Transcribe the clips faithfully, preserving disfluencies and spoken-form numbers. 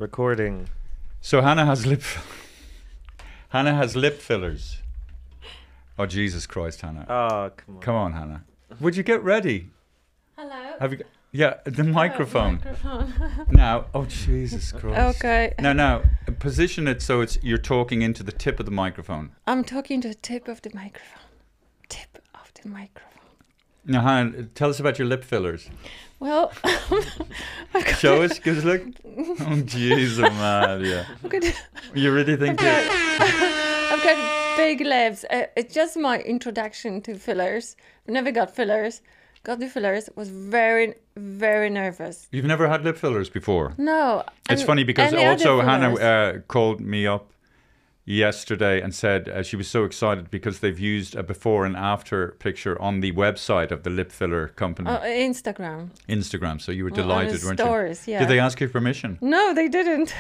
recording. So Hannah has lip. Hannah has lip fillers. Oh Jesus Christ, Hannah! Oh, come on. Come on, Hannah. Would you get ready? Hello. Have you? Got, yeah, the microphone. Oh, microphone. Now, oh Jesus Christ. Okay. Now, now, position it so it's you're talking into the tip of the microphone. I'm talking to the tip of the microphone. Tip of the microphone. Now, Hannah, tell us about your lip fillers. Well, I've got Show us, give us a look. Oh jeez, oh man, yeah. I've got, You really think I've you? got, I've got big lips. Uh, it's just my introduction to fillers. I've never got fillers. Got the fillers. Was very, very nervous. You've never had lip fillers before. No. It's and funny because any also other Hannah fillers. uh, called me up yesterday and said uh, she was so excited because they've used a before and after picture on the website of the lip filler company, Uh, Instagram. Instagram. So you were Well, on delighted, the weren't stories, you? yeah. Did they ask you permission? No, they didn't.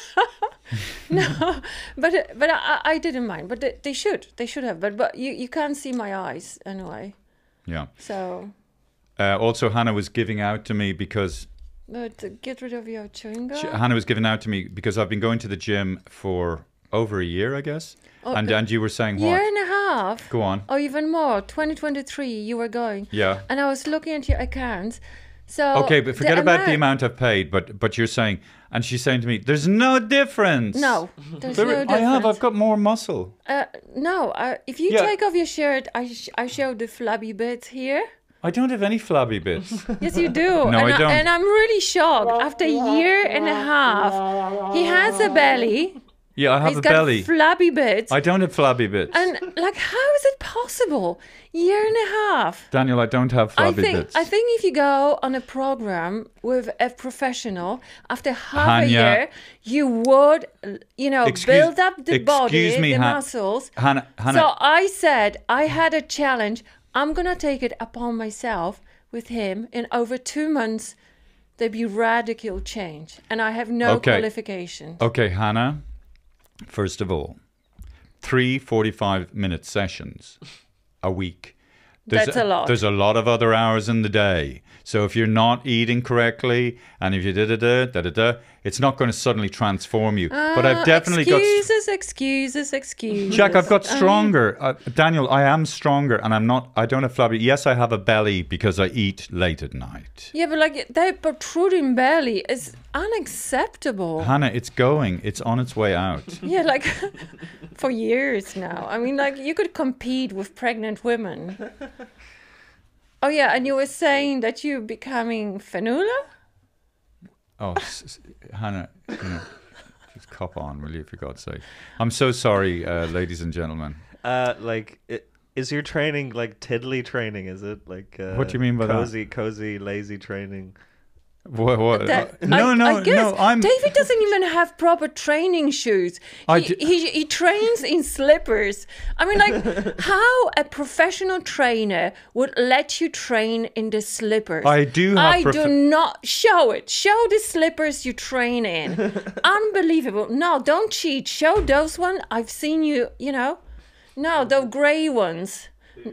No, but but I, I didn't mind. But they, they should. They should have. But but you, you can't see my eyes anyway. Yeah. So, Uh, also, Hannah was giving out to me because but uh, get rid of your chewing gum. she, Hannah was giving out to me because I've been going to the gym for over a year, I guess. Oh, and uh, and you were saying what? Year and a half. Go on. Or even more. twenty twenty-three, you were going. Yeah. And I was looking at your accounts. So Okay, but forget the about the amount- amount I've paid. But but you're saying, and she's saying to me, "There's no difference." No, there's There- no I difference. have. I've got more muscle. Uh, no, uh, if you Yeah. take off your shirt, I sh- I showed the flabby bits here. I don't have any flabby bits. Yes, you do. No, and I don't. And I'm really shocked. After a year and a half, he has a belly. Yeah, I have He's a got belly. flabby bits. I don't have flabby bits. And like, how is it possible? Year and a half. Daniel, I don't have I flabby think bits. I think if you go on a program with a professional, after half Hanya. a year, you would, you know, Excuse- build up the body, excuse me, the Han- muscles. Hannah, Hannah, So I said I had a challenge. I'm gonna take it upon myself with him. In over two months, there'd be radical change, and I have no Okay. qualifications. okay, Hannah. First of all, three forty-five minute sessions a week. That's a lot. There's a lot of other hours in the day. So if you're not eating correctly, and if you da da da da da da, it's not going to suddenly transform you. but I've Uh, definitely got. excuses, excuses, excuses. Jack, I've got Um, stronger. Uh, Daniel, I am stronger, and I'm not. I don't have flabby. Yes, I have a belly because I eat late at night. Yeah, but like that protruding belly is unacceptable. Hannah, it's going. It's on its way out. Yeah, like for years now. I mean, like you could compete with pregnant women. Oh yeah, and you were saying that you're becoming Fanula? Oh, s- s- Hannah, you know, just cop on, will you, for God's sake? I'm so sorry, uh, ladies and gentlemen. Uh, like, it, is your training like tiddly training? Is it like uh, What do you mean by that? cozy, cozy, lazy training? What? what That- uh, no, I, no, I guess no. I'm. David doesn't even have proper training shoes. I He, d- he, he trains in slippers. I mean, like, how a professional trainer would let you train in the slippers? I do have I prof- do not show it. Show the slippers you train in. Unbelievable. No, don't cheat. Show those one. I've seen you. You know, no, the grey ones.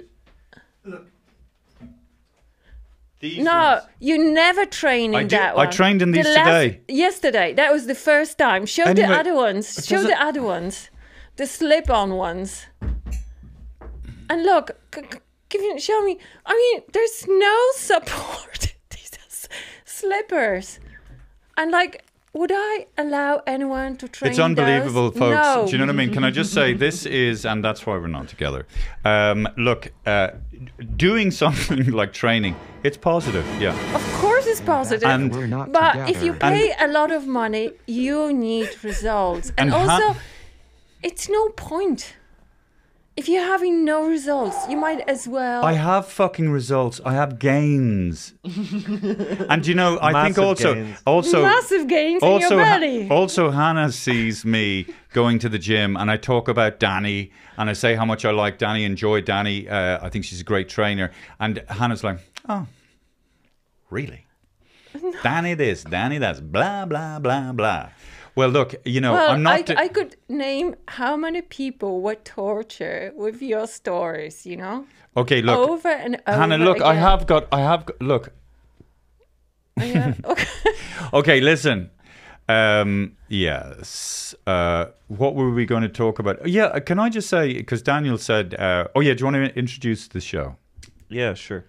These No, ones. you never train in I do- that I one. trained in The these last- today. Yesterday, that was the first time. Show Anyway, the other ones. it Show doesn't- the other ones. The slip-on ones. And look, c- c- give me, show me. I mean, there's no support. These are s- slippers. And like, would I allow anyone to train It's unbelievable, those? folks. No. Do you know what I mean? Can I just say this is, and that's why we're not together. Um, look, uh, doing something like training, it's positive. Yeah. Of course it's positive. And- We're not But together. if you pay a lot of money, you need results. And, And ha- also, it's no point. If you're having no results, you might as well. I have fucking results. I have gains. And you know, I think Massive also, gains. also, Massive gains also, in your Ha- belly. also, Hannah sees me going to the gym, and I talk about Danny, and I say how much I like Danny, enjoy Danny. Uh, I think she's a great trainer, and Hannah's like, "Oh, really? Danny this, Danny that's, blah blah blah blah." Well, look, you know, well, I'm not. I, d- I could name how many people were tortured with your stories, you know? okay, look, over and over Hannah, look, I again. have got, I have got, look. Yeah, okay. Okay, listen. Um, yes. Uh, what were we going to talk about? Yeah, can I just say, because Daniel said, uh, oh yeah, do you want to introduce the show? Yeah, sure.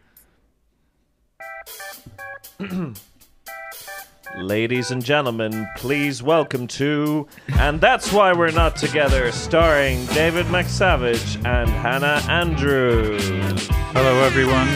Ladies and gentlemen, please welcome to And That's Why We're Not Together, starring David McSavage and Hannah Andrews. Hello, everyone.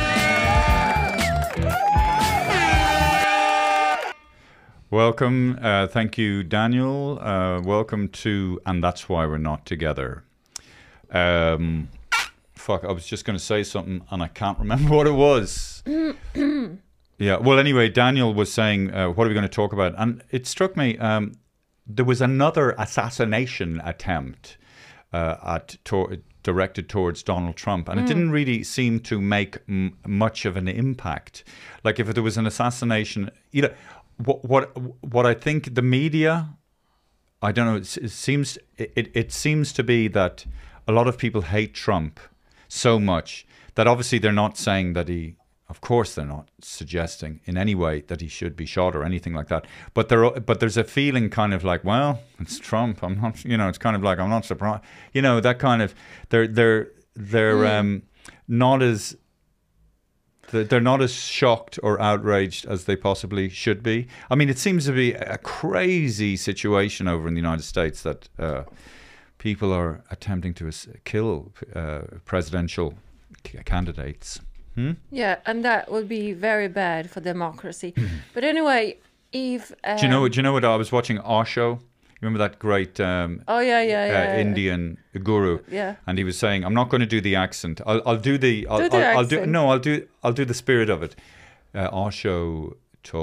Welcome. Uh, thank you, Daniel. Uh, welcome to And That's Why We're Not Together. Um, fuck, I was just going to say something and I can't remember what it was. Yeah, well, anyway, Daniel was saying, uh, what are we going to talk about? And it struck me, um, there was another assassination attempt uh, at to- directed towards Donald Trump, and mm. it didn't really seem to make m- much of an impact. Like if there was an assassination, you know, what what, what I think the media, I don't know, it, it seems it, it seems to be that a lot of people hate Trump so much that obviously they're not saying that he. Of course, they're not suggesting in any way that he should be shot or anything like that. But there, but there's a feeling kind of like, well, it's Trump. I'm not, you know, it's kind of like I'm not surprised. You know, that kind of they're they're they're mm. um, not as they're not as shocked or outraged as they possibly should be. I mean, it seems to be a crazy situation over in the United States that uh, people are attempting to kill uh, presidential candidates. Hmm? Yeah, and that would be very bad for democracy. But anyway, Eve... Um, do you know? Do you know what I was watching? Osho. Remember that great um, oh yeah yeah, yeah, uh, yeah Indian guru? Yeah. And he was saying, "I'm not going to do the accent. I'll, I'll do the. I'll do the I'll, I'll accent. do no. I'll do. I'll do the spirit of it." Uh, Osho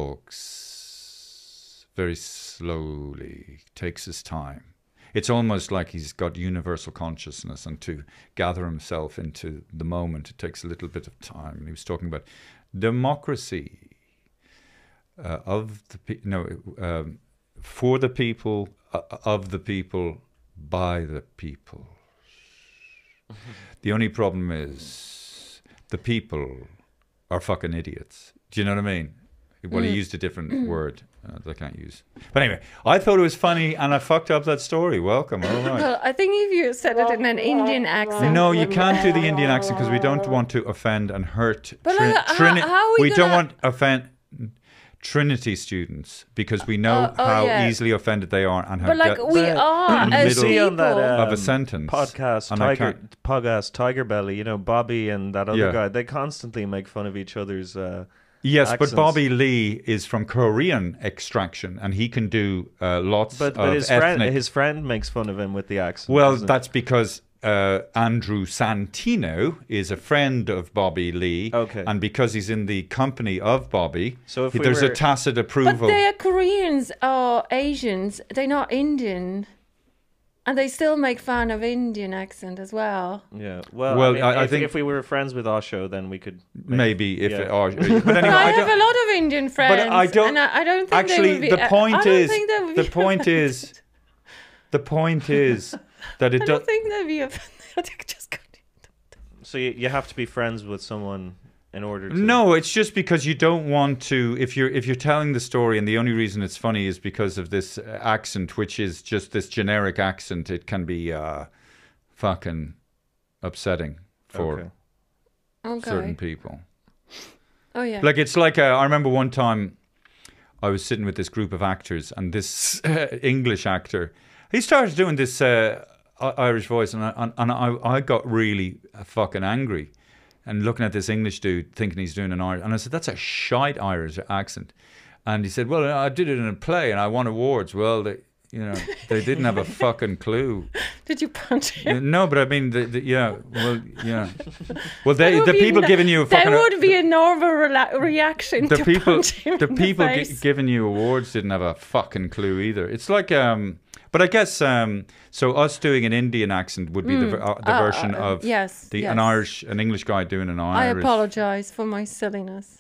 talks very slowly, takes his time. It's almost like he's got universal consciousness, and to gather himself into the moment, it takes a little bit of time. And he was talking about democracy uh, of the pe- no um, for the people, uh, of the people, by the people. Mm-hmm. The only problem is the people are fucking idiots. Do you know what I mean? Well, mm. he used a different word uh, that I can't use. But anyway, I thought it was funny and I fucked up that story. Welcome. All right. Well, I think if you said it in an Indian accent. No, you can't do the Indian accent because we don't want to offend and hurt. But tri- like, Trini- how, how are we We gonna... don't want to offend Trinity students because we know uh, oh, how yeah. easily offended they are and how But like get we are as see people. on that, um, of a sentence podcast and I Tiger can't- podcast Tiger Belly, you know, Bobby and that other Yeah. guy, they constantly make fun of each other's uh Yes, accents. but Bobby Lee is from Korean extraction, and he can do uh, lots but, of but his ethnic. friend his friend makes fun of him with the accent. Well, doesn't that's because uh, Andrew Santino is a friend of Bobby Lee, Okay. and because he's in the company of Bobby, So if he- we there's were- a tacit But approval. they are Koreans or Asians. They're not Indian. And they still make fun of Indian accent as well. Yeah. Well, Well, I, mean, I- I if, think- if we were friends with Osho, then we could make, Maybe if yeah. it, or, but anyway, I, I have don't, a lot of Indian friends. I don't- And I, I don't think they actually would be, the I- point I don't is think they would the be point offended. is the point is that it I does. don't think they'd be offended. I think just So you, you have to be friends with someone in order to No, it's just because you don't want to. If you're if you're telling the story, and the only reason it's funny is because of this uh, accent, which is just this generic accent. It can be uh, fucking upsetting for Okay. Okay. certain people. Oh, yeah. Like it's like uh, I remember one time I was sitting with this group of actors, and this uh, English actor, he started doing this uh, I- Irish voice, and I, and, and I I got really uh, fucking angry. And looking at this English dude, thinking he's doing an Irish, and I said, "That's a shite Irish accent." And he said, "Well, I did it in a play, and I won awards." Well, they, you know, they didn't have a fucking clue. Did you punch him? No, but I mean, the, the, yeah, well, yeah. Well, they, That would the be people no- giving you a That fucking. would be a normal rela- reaction the to people, punch him the in people the gi- face. giving you awards didn't have a fucking clue either. It's like, um, but I guess, um, so us doing an Indian accent would be the, ver- uh, the Uh, version uh, of yes, the yes. an Irish, an English guy doing an I Irish. apologize for my silliness.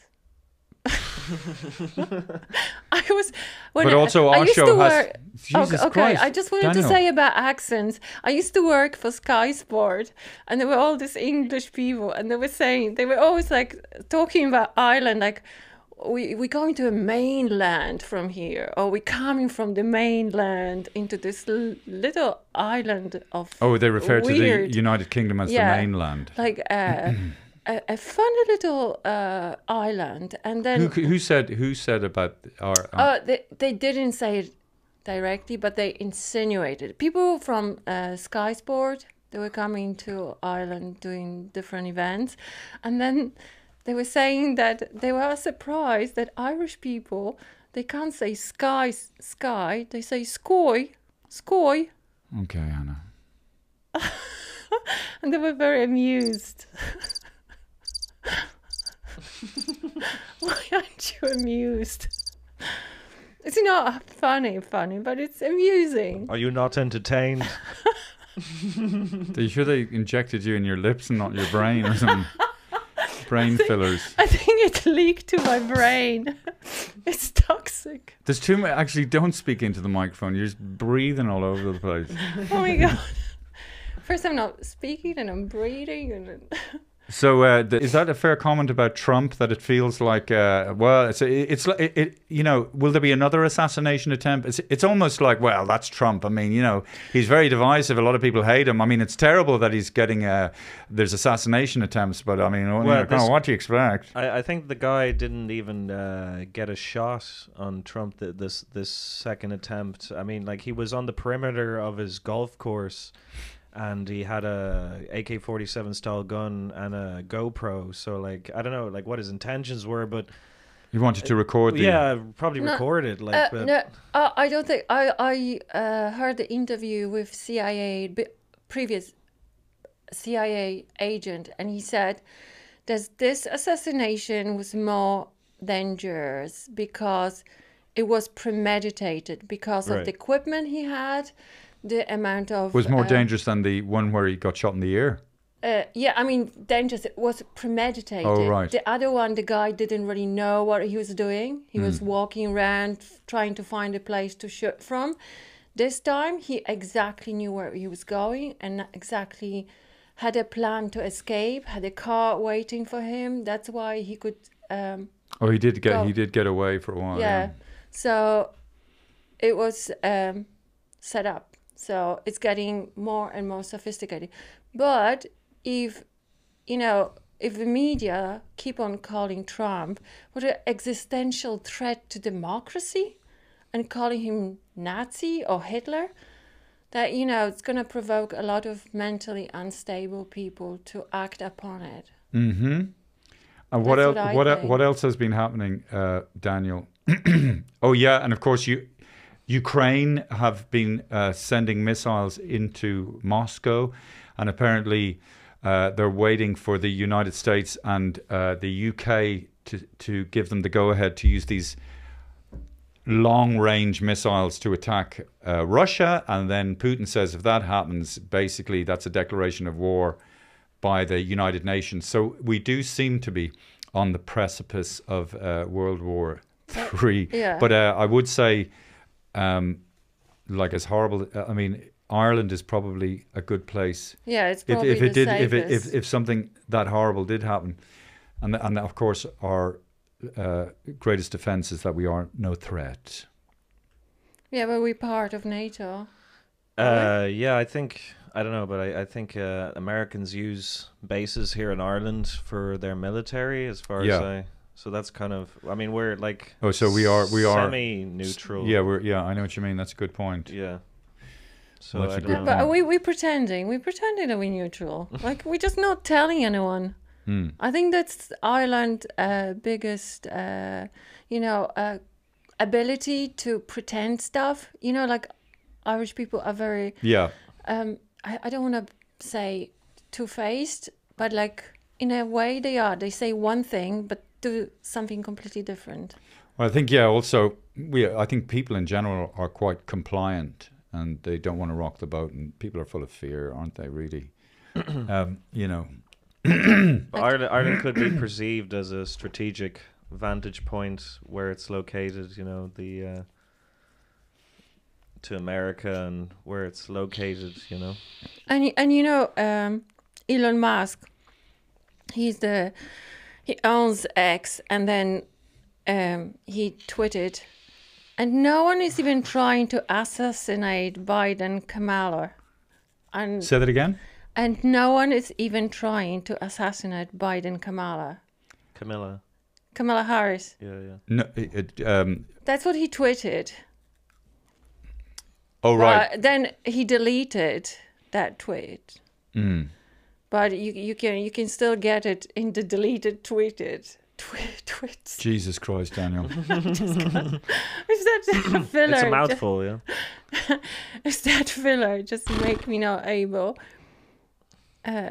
I was, when But I, also I used Osho to has- work. Jesus okay, okay, Christ, I just wanted Daniel. to say about accents. I used to work for Sky Sport, and there were all these English people, and they were saying they were always like talking about Ireland, like, we we going to a mainland from here, or we coming from the mainland into this l- little island of Oh, they refer to weird, the United Kingdom as Yeah. the mainland. like uh, a, a funny little uh, island, and then Who, who said who said about our? our uh, they they didn't say it directly, but they insinuated. People from uh, Sky Sport, they were coming to Ireland doing different events, and then they were saying that they were surprised that Irish people, they can't say sky sky, they say skoy skoy, okay, Anna. and they were very amused. Why aren't you amused? It's not funny, funny, but it's amusing. Are you not entertained? Are you sure they injected you in your lips and not your brain or something? Brain fillers. I think it leaked to my brain. It's toxic. There's too much. Actually, don't speak into the microphone. You're just breathing all over the place. Oh my god. First I'm not speaking and I'm breathing and So, uh, th- is that a fair comment about Trump? That it feels like, uh, well, it's it's like it, it. You know, will there be another assassination attempt? It's it's almost like, well, that's Trump. I mean, you know, he's very divisive. A lot of people hate him. I mean, it's terrible that he's getting uh, there's assassination attempts. But I mean, well, you know, this- what do you expect? I, I think the guy didn't even uh, get a shot on Trump th- this this second attempt. I mean, like he was on the perimeter of his golf course, and he had a A K forty-seven style gun and a GoPro. So like I don't know like what his intentions were, but He wanted to record the. yeah, probably No, record it. Like, uh, but no, uh, I don't think I I uh, heard the interview with C I A b- previous C I A agent, and he said that this assassination was more dangerous because it was premeditated because of Right. the equipment he had, the amount of Was more uh, dangerous than the one where he got shot in the ear. Uh, yeah, I mean, dangerous. It was premeditated. Oh, right. The other one, the guy didn't really know what he was doing. He was walking around f- trying to find a place to shoot from. This time, he exactly knew where he was going and exactly had a plan to escape. Had a car waiting for him. That's why he could. Um, Oh, he did get Go. he did get away for a while. yeah. So it was um, set up. So it's getting more and more sophisticated. But if, you know, if the media keep on calling Trump what an existential threat to democracy and calling him Nazi or Hitler, that, you know, it's going to provoke a lot of mentally unstable people to act upon it. Mm-hmm. And what That's else? what I What el- think. what else has been happening, uh, Daniel? Oh yeah, and of course you, Ukraine have been uh, sending missiles into Moscow, and apparently uh, they're waiting for the United States and uh, the U K to to give them the go ahead to use these long range missiles to attack uh, Russia. And then Putin says if that happens, basically that's a declaration of war by the United Nations. So we do seem to be on the precipice of uh, World War Three. yeah. But uh, I would say, um, like as horrible. uh, I mean, Ireland is probably a good place Yeah, it's if, probably if it the did. If it, safest. if if something that horrible did happen, and and of course our uh, greatest defense is that we are no threat. Yeah, but we're part of NATO. Uh, yeah, I think I don't know, but I, I think uh, Americans use bases here in Ireland for their military, as far Yeah. as I. So that's kind of. I mean, we're like. Oh, so we are- we are- semi-neutral. Yeah, we're yeah. I know what you mean. That's a good point. Yeah. So Well, that's I a don't good know. But point. we we pretending. We're pretending that we're neutral. Like we're just not telling anyone. Hmm. I think that's Ireland's uh, biggest, uh, you know, uh, ability to pretend stuff. You know, like Irish people are very. Yeah. Um, I, I don't want to say two-faced, but like in a way they are. They say one thing but do something completely different. Well, I think yeah. Also, we I think people in general are quite compliant, and they don't want to rock the boat. And people are full of fear, aren't they? Really. um, you know. But Ireland, Ireland could be perceived as a strategic vantage point where it's located. You know, the uh, to America and where it's located. You know. And y- and you know, um, Elon Musk, he's the he owns X, and then um, he tweeted, and no one is even trying to assassinate Biden Kamala. And, Say that again? and no one is even trying to assassinate Biden Kamala. Camilla. Kamala Harris. Yeah, yeah. No, it, it, um, That's what he tweeted. oh, right. But then he deleted that tweet. Mm. But you you can you can still get it in the deleted tweeted tweet tweets. Jesus Christ, Daniel. Is that filler? It's a mouthful, yeah. Is that filler? Just make me not able. Uh,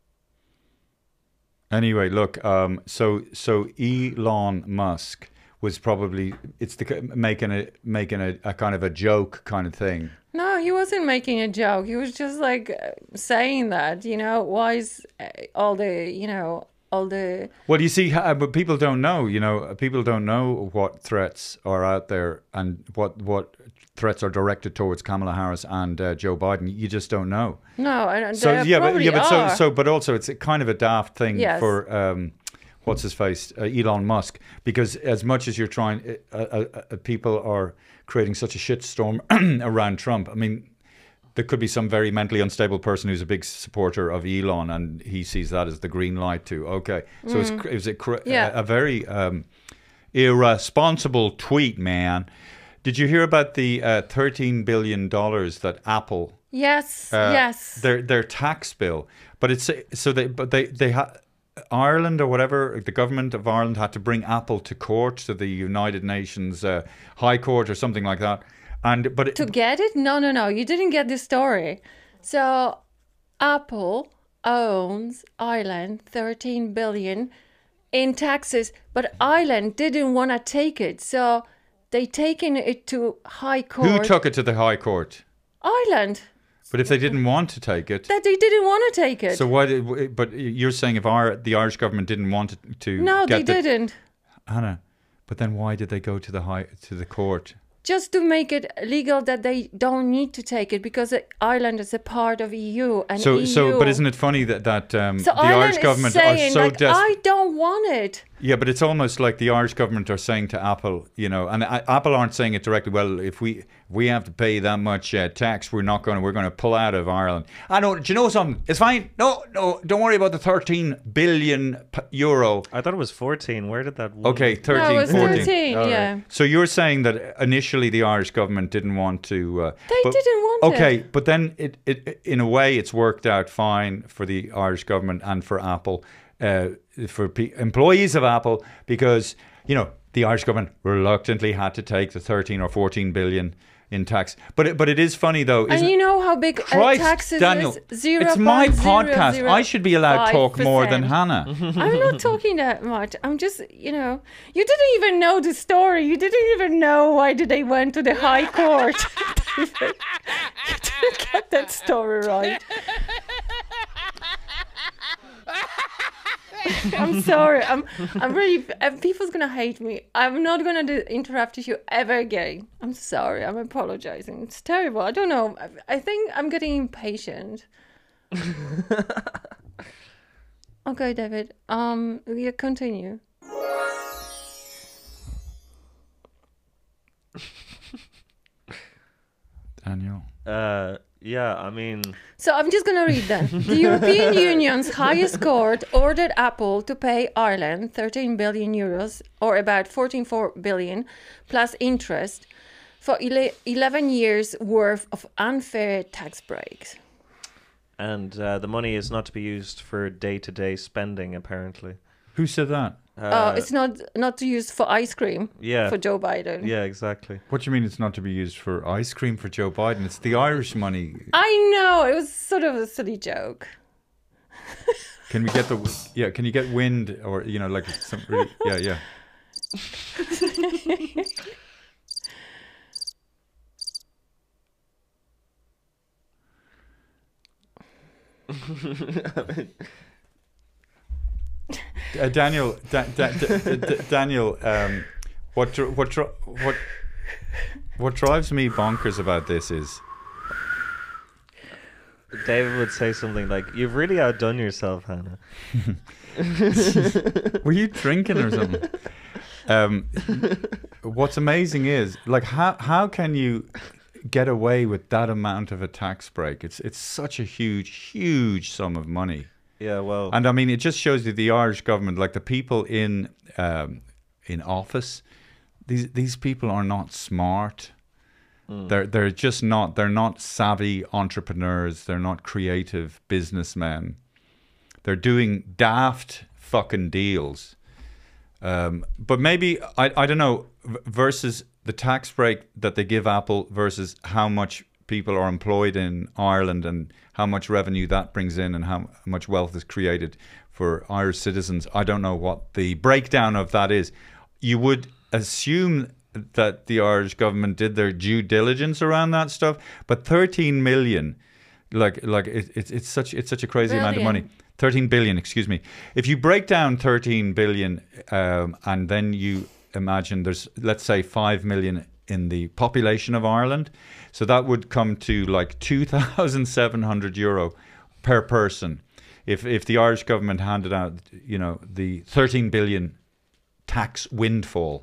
Anyway, look, um, so so Elon Musk was probably it's the making a making a, a kind of a joke kind of thing. no, he wasn't making a joke. He was just like uh, saying that, you know, why is uh, all the, you know, all the Well, you see, uh, but people don't know. You know, people don't know what threats are out there and what what threats are directed towards Kamala Harris and uh, Joe Biden. You just don't know. no, and So there yeah, but probably yeah, but are. so so, but also it's a kind of a daft thing Yes. for um, what's his face, uh, Elon Musk, because as much as you're trying, uh, uh, uh, people are creating such a shitstorm around Trump. I mean, there could be some very mentally unstable person who's a big supporter of Elon, and he sees that as the green light too. Okay, so it's it was a, cr- Yeah. a, a very um, irresponsible tweet, man. Did you hear about the uh, thirteen billion dollars that Apple? Yes, Uh, yes. Their their tax bill, but it's so they but they they had Ireland or whatever, the government of Ireland had to bring Apple to court, to the United Nations uh, High Court or something like that, and but it, To get it? No, no, no. You didn't get the story. So Apple owns Ireland thirteen billion in taxes, but Ireland didn't want to take it. So they taken it to High Court. who took it to the High Court? Ireland. But if they didn't want to take it, That they didn't want to take it. so why did? But you're saying if our the Irish government didn't want it to no, get they the, didn't. Hannah, but then why did they go to the high to the court? Just to make it legal that they don't need to take it because Ireland is a part of E U and So E U. so, but isn't it funny that that um, So the Ireland Irish government is saying, are so like, desperate? I don't want it. Yeah, but it's almost like the Irish government are saying to Apple, you know, and I, Apple aren't saying it directly. Well, if we we have to pay that much uh, tax, we're not going to. We're going to pull out of Ireland. I know. Do you know something? It's fine. No, no, don't worry about the thirteen billion p- euro. I thought it was fourteen. Where did that one? Okay, No, thirteen, it was fourteen. thirteen, All yeah. right. So you're saying that initially the Irish government didn't want to. Uh, They but- didn't want Okay, it. but then it, it in a way it's worked out fine for the Irish government and for Apple, uh, for pe- employees of Apple, because you know the Irish government reluctantly had to take the thirteen or fourteen billion in tax. But it, but it is funny though. And Isn't you know how big uh, Christ, taxes Daniel, is? Zero it's my point zero podcast. zero I should be allowed to talk more than five Hannah. percent. I'm not talking that much. I'm just, you know, you didn't even know the story. You didn't even know why did they went to the High Court. You didn't get that story right. I'm sorry. I'm. I'm really. uh, People's gonna hate me. I'm not gonna do, interrupt you ever again. I'm sorry. I'm apologizing. It's terrible. I don't know. I, I think I'm getting impatient. Okay, David. Um, yeah, continue. Daniel. Uh, yeah, I mean, So I'm just going to read them. The European Union's highest court ordered Apple to pay Ireland thirteen billion euros, or about fourteen point four billion, plus interest, for ele- eleven years worth of unfair tax breaks. and uh, the money is not to be used for day-to-day spending, apparently. Who said that? Uh, it's not not to use for ice cream yeah, for Joe Biden. yeah, exactly. What do you mean it's not to be used for ice cream for Joe Biden? It's the Irish money. I know, it was sort of a silly joke. Can we get the yeah? Can you get wind or you know like some really, yeah yeah? Uh, Daniel, da, da, da, da, da- Daniel, um, what dr- what dr- what what drives me bonkers about this is David would say something like, "You've really outdone yourself, Hannah." were you drinking or something? um, what's amazing is like how how can you get away with that amount of a tax break? It's it's such a huge, huge sum of money. Yeah, well, And I mean, it just shows you the Irish government, like the people in um, in office, these these people are not smart. Mm. They're they're just not. They're not savvy entrepreneurs. They're not creative businessmen. They're doing daft fucking deals. Um, but maybe I I don't know versus the tax break that they give Apple versus how much people are employed in Ireland and how much revenue that brings in and how much wealth is created for Irish citizens. I don't know what the breakdown of that is. You would assume that the Irish government did their due diligence around that stuff, but thirteen million, like like it, it's it's such it's such a crazy Billion. amount of money. thirteen billion, excuse me. If you break down thirteen billion um, and then you imagine there's, let's say, five million in the population of Ireland, so that would come to like two thousand seven hundred euro per person. If if the Irish government handed out, you know, the thirteen billion tax windfall.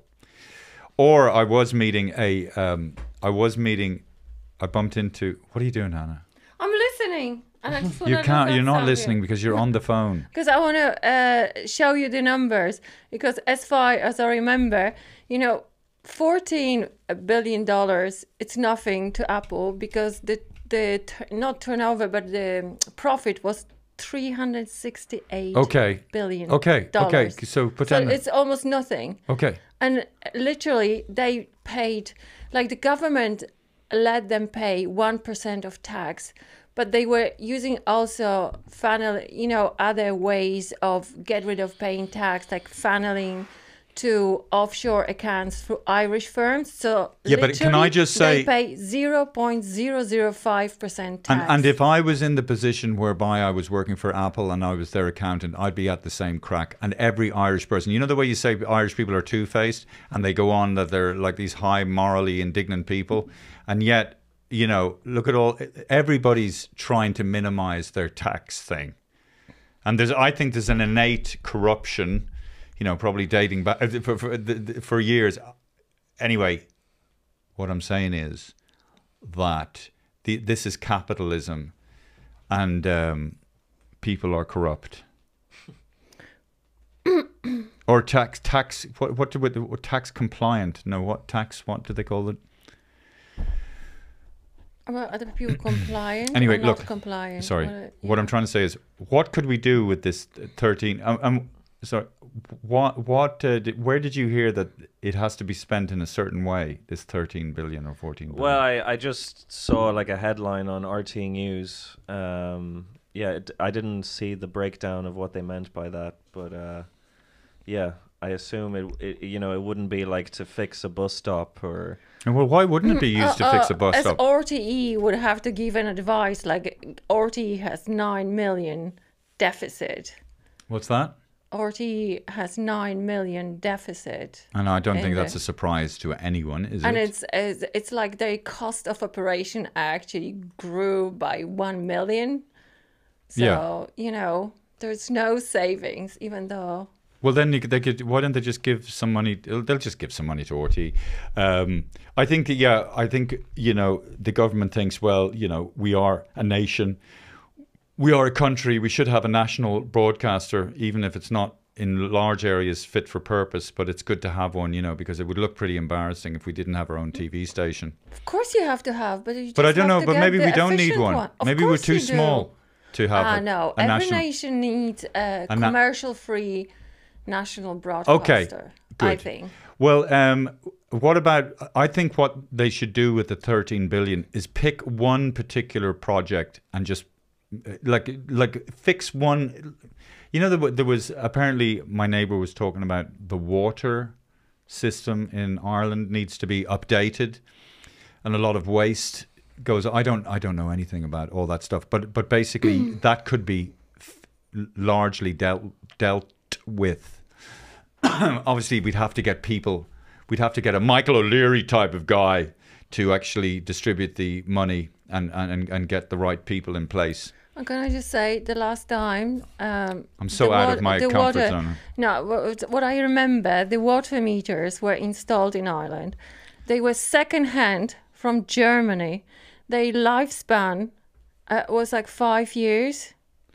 Or I was meeting a, um, I was meeting, I bumped into, what are you doing, Hannah? I'm listening. And I just You wanna can't, look you're at not something. listening because you're on the phone. Because I want to uh, show you the numbers. Because as far as I remember, you know, fourteen billion dollars, it's nothing to Apple because the, the not turnover, but the profit was three hundred sixty-eight Okay. billion Okay, dollars. okay, so put So down, it's almost nothing. okay. And literally, they paid, like the government let them pay one percent of tax, but they were using also funnel, you know, other ways of get rid of paying tax, like funneling to offshore accounts through Irish firms. So Yeah, but can I literally, just say- they pay zero point zero zero five percent And, tax. and if I was in the position whereby I was working for Apple and I was their accountant, I'd be at the same crack. And every Irish person, you know the way you say Irish people are two-faced and they go on that they're like these high morally indignant people. And yet, you know, look at all, everybody's trying to minimize their tax thing. And there's, I think there's an innate corruption, you know, probably dating back for, for, for years. Anyway, what I'm saying is that the, this is capitalism and um, people are corrupt. Or tax, tax, what, what do we, what, tax compliant? No, what tax, what do they call it? Well, are the people compliant Anyway, or not look, compliant? Sorry, What, what I'm trying to say is, what could we do with this thirteen? Um, um, sorry, what, what, uh, did, where did you hear that it has to be spent in a certain way? This thirteen billion or fourteen billion. well, I, I just saw like a headline on R T News. Um, yeah, it, I didn't see the breakdown of what they meant by that, but uh, yeah, I assume it, it, you know, it wouldn't be like to fix a bus stop or. well, why wouldn't it be used to fix a bus as stop? R T E would have to give an advice, like R T E has nine million deficit. What's that? R T E has nine million deficit, And I don't think And, that's uh, a surprise to anyone, is and it? it's, it's it's like their cost of operation actually grew by one million. So Yeah. you know, there's no savings, even though. Well, then you could, they could. Why don't they just give some money? They'll they'll just give some money to R T E. Um, I think. Yeah, I think you know the government thinks. Well, you know, we are a nation. We are a country. We should have a national broadcaster, even if it's not in large areas fit for purpose. But it's good to have one, you know, because it would look pretty embarrassing if we didn't have our own T V station. Of course, you have to have, but you just But I don't have know. to But get maybe the we don't need efficient one. Of Maybe we're course too you do. small to have Ah, a, no. a Every national. nation needs a, A na- commercial-free national broadcaster. I good. think. Well, um, what about? I think what they should do with the thirteen billion is pick one particular project and just uh, like like fix one. You know, there, there was apparently my neighbour was talking about the water system in Ireland needs to be updated, and a lot of waste goes. I don't I don't know anything about all that stuff, but but basically that could be f- largely dealt dealt with. Obviously, we'd have to get people, we'd have to get a Michael O'Leary type of guy to actually distribute the money and, and, and get the right people in place. And can I just say, the last time... Um, I'm so the out wa- of my the comfort water, zone. No, what, what I remember, the water meters were installed in Ireland. They were second-hand from Germany. Their lifespan uh, was like five years.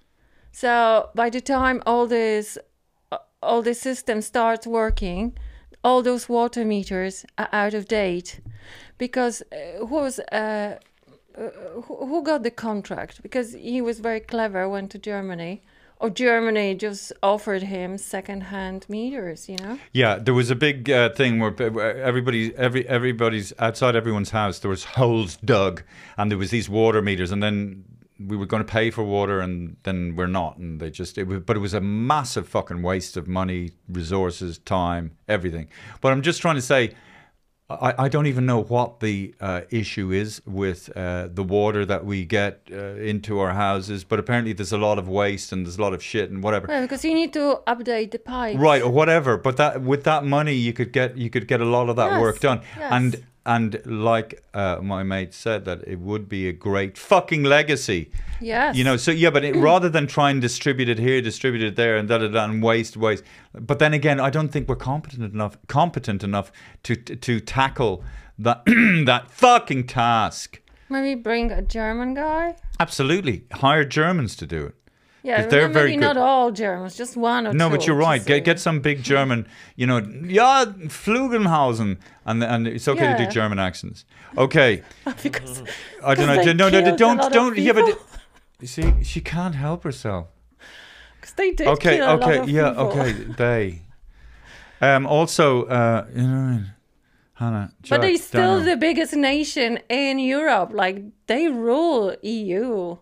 So by the time all this, uh, all the system starts working, all those water meters are out of date. Because uh, who was... Uh, Uh, who, who got the contract? Because he was very clever, went to Germany, or Germany just offered him second-hand meters, you know? Yeah, there was a big uh, thing where where everybody, every everybody's outside everyone's house. There was holes dug, and there was these water meters, and then we were going to pay for water, and then we're not, and they just. It was, but it was a massive fucking waste of money, resources, time, everything. But I'm just trying to say. I, I don't even know what the uh, issue is with uh, the water that we get uh, into our houses, but apparently there's a lot of waste and there's a lot of shit and whatever. Well, because you need to update the pipes. Right, or whatever. But that with that money, you could get you could get a lot of that Yes, work done. yes. And and like uh, my mate said, that it would be a great fucking legacy. Yes. You know, so yeah, but it, rather than try and distribute it here, distribute it there, and da da da, and waste, waste. But then again, I don't think we're competent enough, competent enough to to, to tackle that that fucking task. Maybe bring a German guy? Absolutely, hire Germans to do it. Yeah, 'Cause they're maybe very not good. all Germans, just one or No, two. but you're right. just, Get uh, get some big German, you know, ja, Flugenhausen, and and it's okay to Yeah. do German accents. Okay, because I don't know. they No, no, no, killed a don't, lot of don't. Yeah, but people. you see, she can't help herself. Because they did Okay, kill a okay, lot of yeah, people. okay. They. Um. Also, uh, you know, what I mean? Hannah. But Jack, they're still Daniel. the biggest nation in Europe. Like, they rule E U.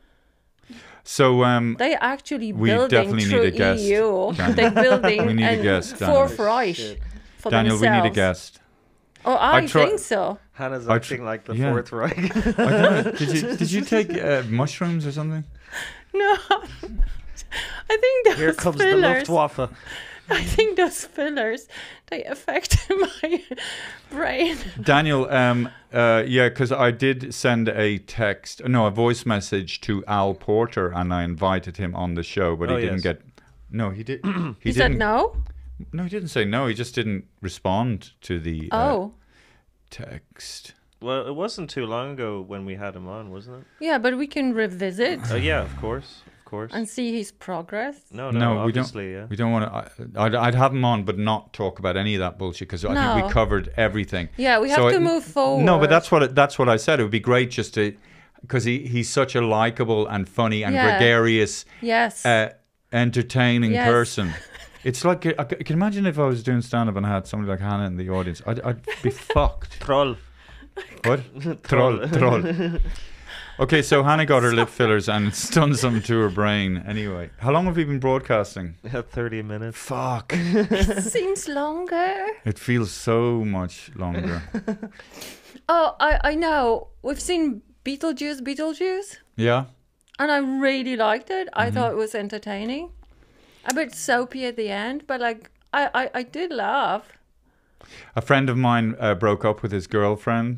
So um. They actually We building definitely through need a guest, E U. Daniel. They building We need a and guest, Daniel. Fourth Reich Shit. for Daniel, we themselves. need a guest. Oh, I, I try- think so. Hannah's I acting tr- like the yeah. Fourth Reich. I don't know. Did you did you take uh, mushrooms or something? No, I think those Here comes the fillers. Luftwaffe. I think those fillers they affect my brain. Daniel, um, uh, yeah, because I did send a text, no, a voice message to Al Porter, and I invited him on the show, but Oh, he didn't yes. get. No, he did. He, He said didn't. no. No, he didn't say no. He just didn't respond to the uh, Oh, text. Well, it wasn't too long ago when we had him on, wasn't it? yeah, but we can revisit Oh yeah, of course, of course. and see his progress. No, no, No, we don't- obviously, yeah. We don't want to. I'd, I'd have him on, but not talk about any of that bullshit because I think No. we covered everything. Yeah, we have So to I- move forward. No, but that's what it, that's what I said. It would be great just to, because he, he's such a likable and funny and Yeah. gregarious, yes. uh, entertaining Yes. person. It's like I c- can you imagine if I was doing stand up and I had somebody like Hannah in the audience. I'd, I'd be fucked. Troll. What? Troll, troll. Okay, so Hannah got her lip fillers and it's done something to her brain. Anyway, how long have we been broadcasting? Yeah, thirty minutes. Fuck. Seems longer. It feels so much longer. Oh, I I know. We've seen Beetlejuice, Beetlejuice, Yeah. and I really liked it. I Mm-hmm. thought it was entertaining. A bit soapy at the end, but like I I, I did laugh. A friend of mine uh, broke up with his girlfriend.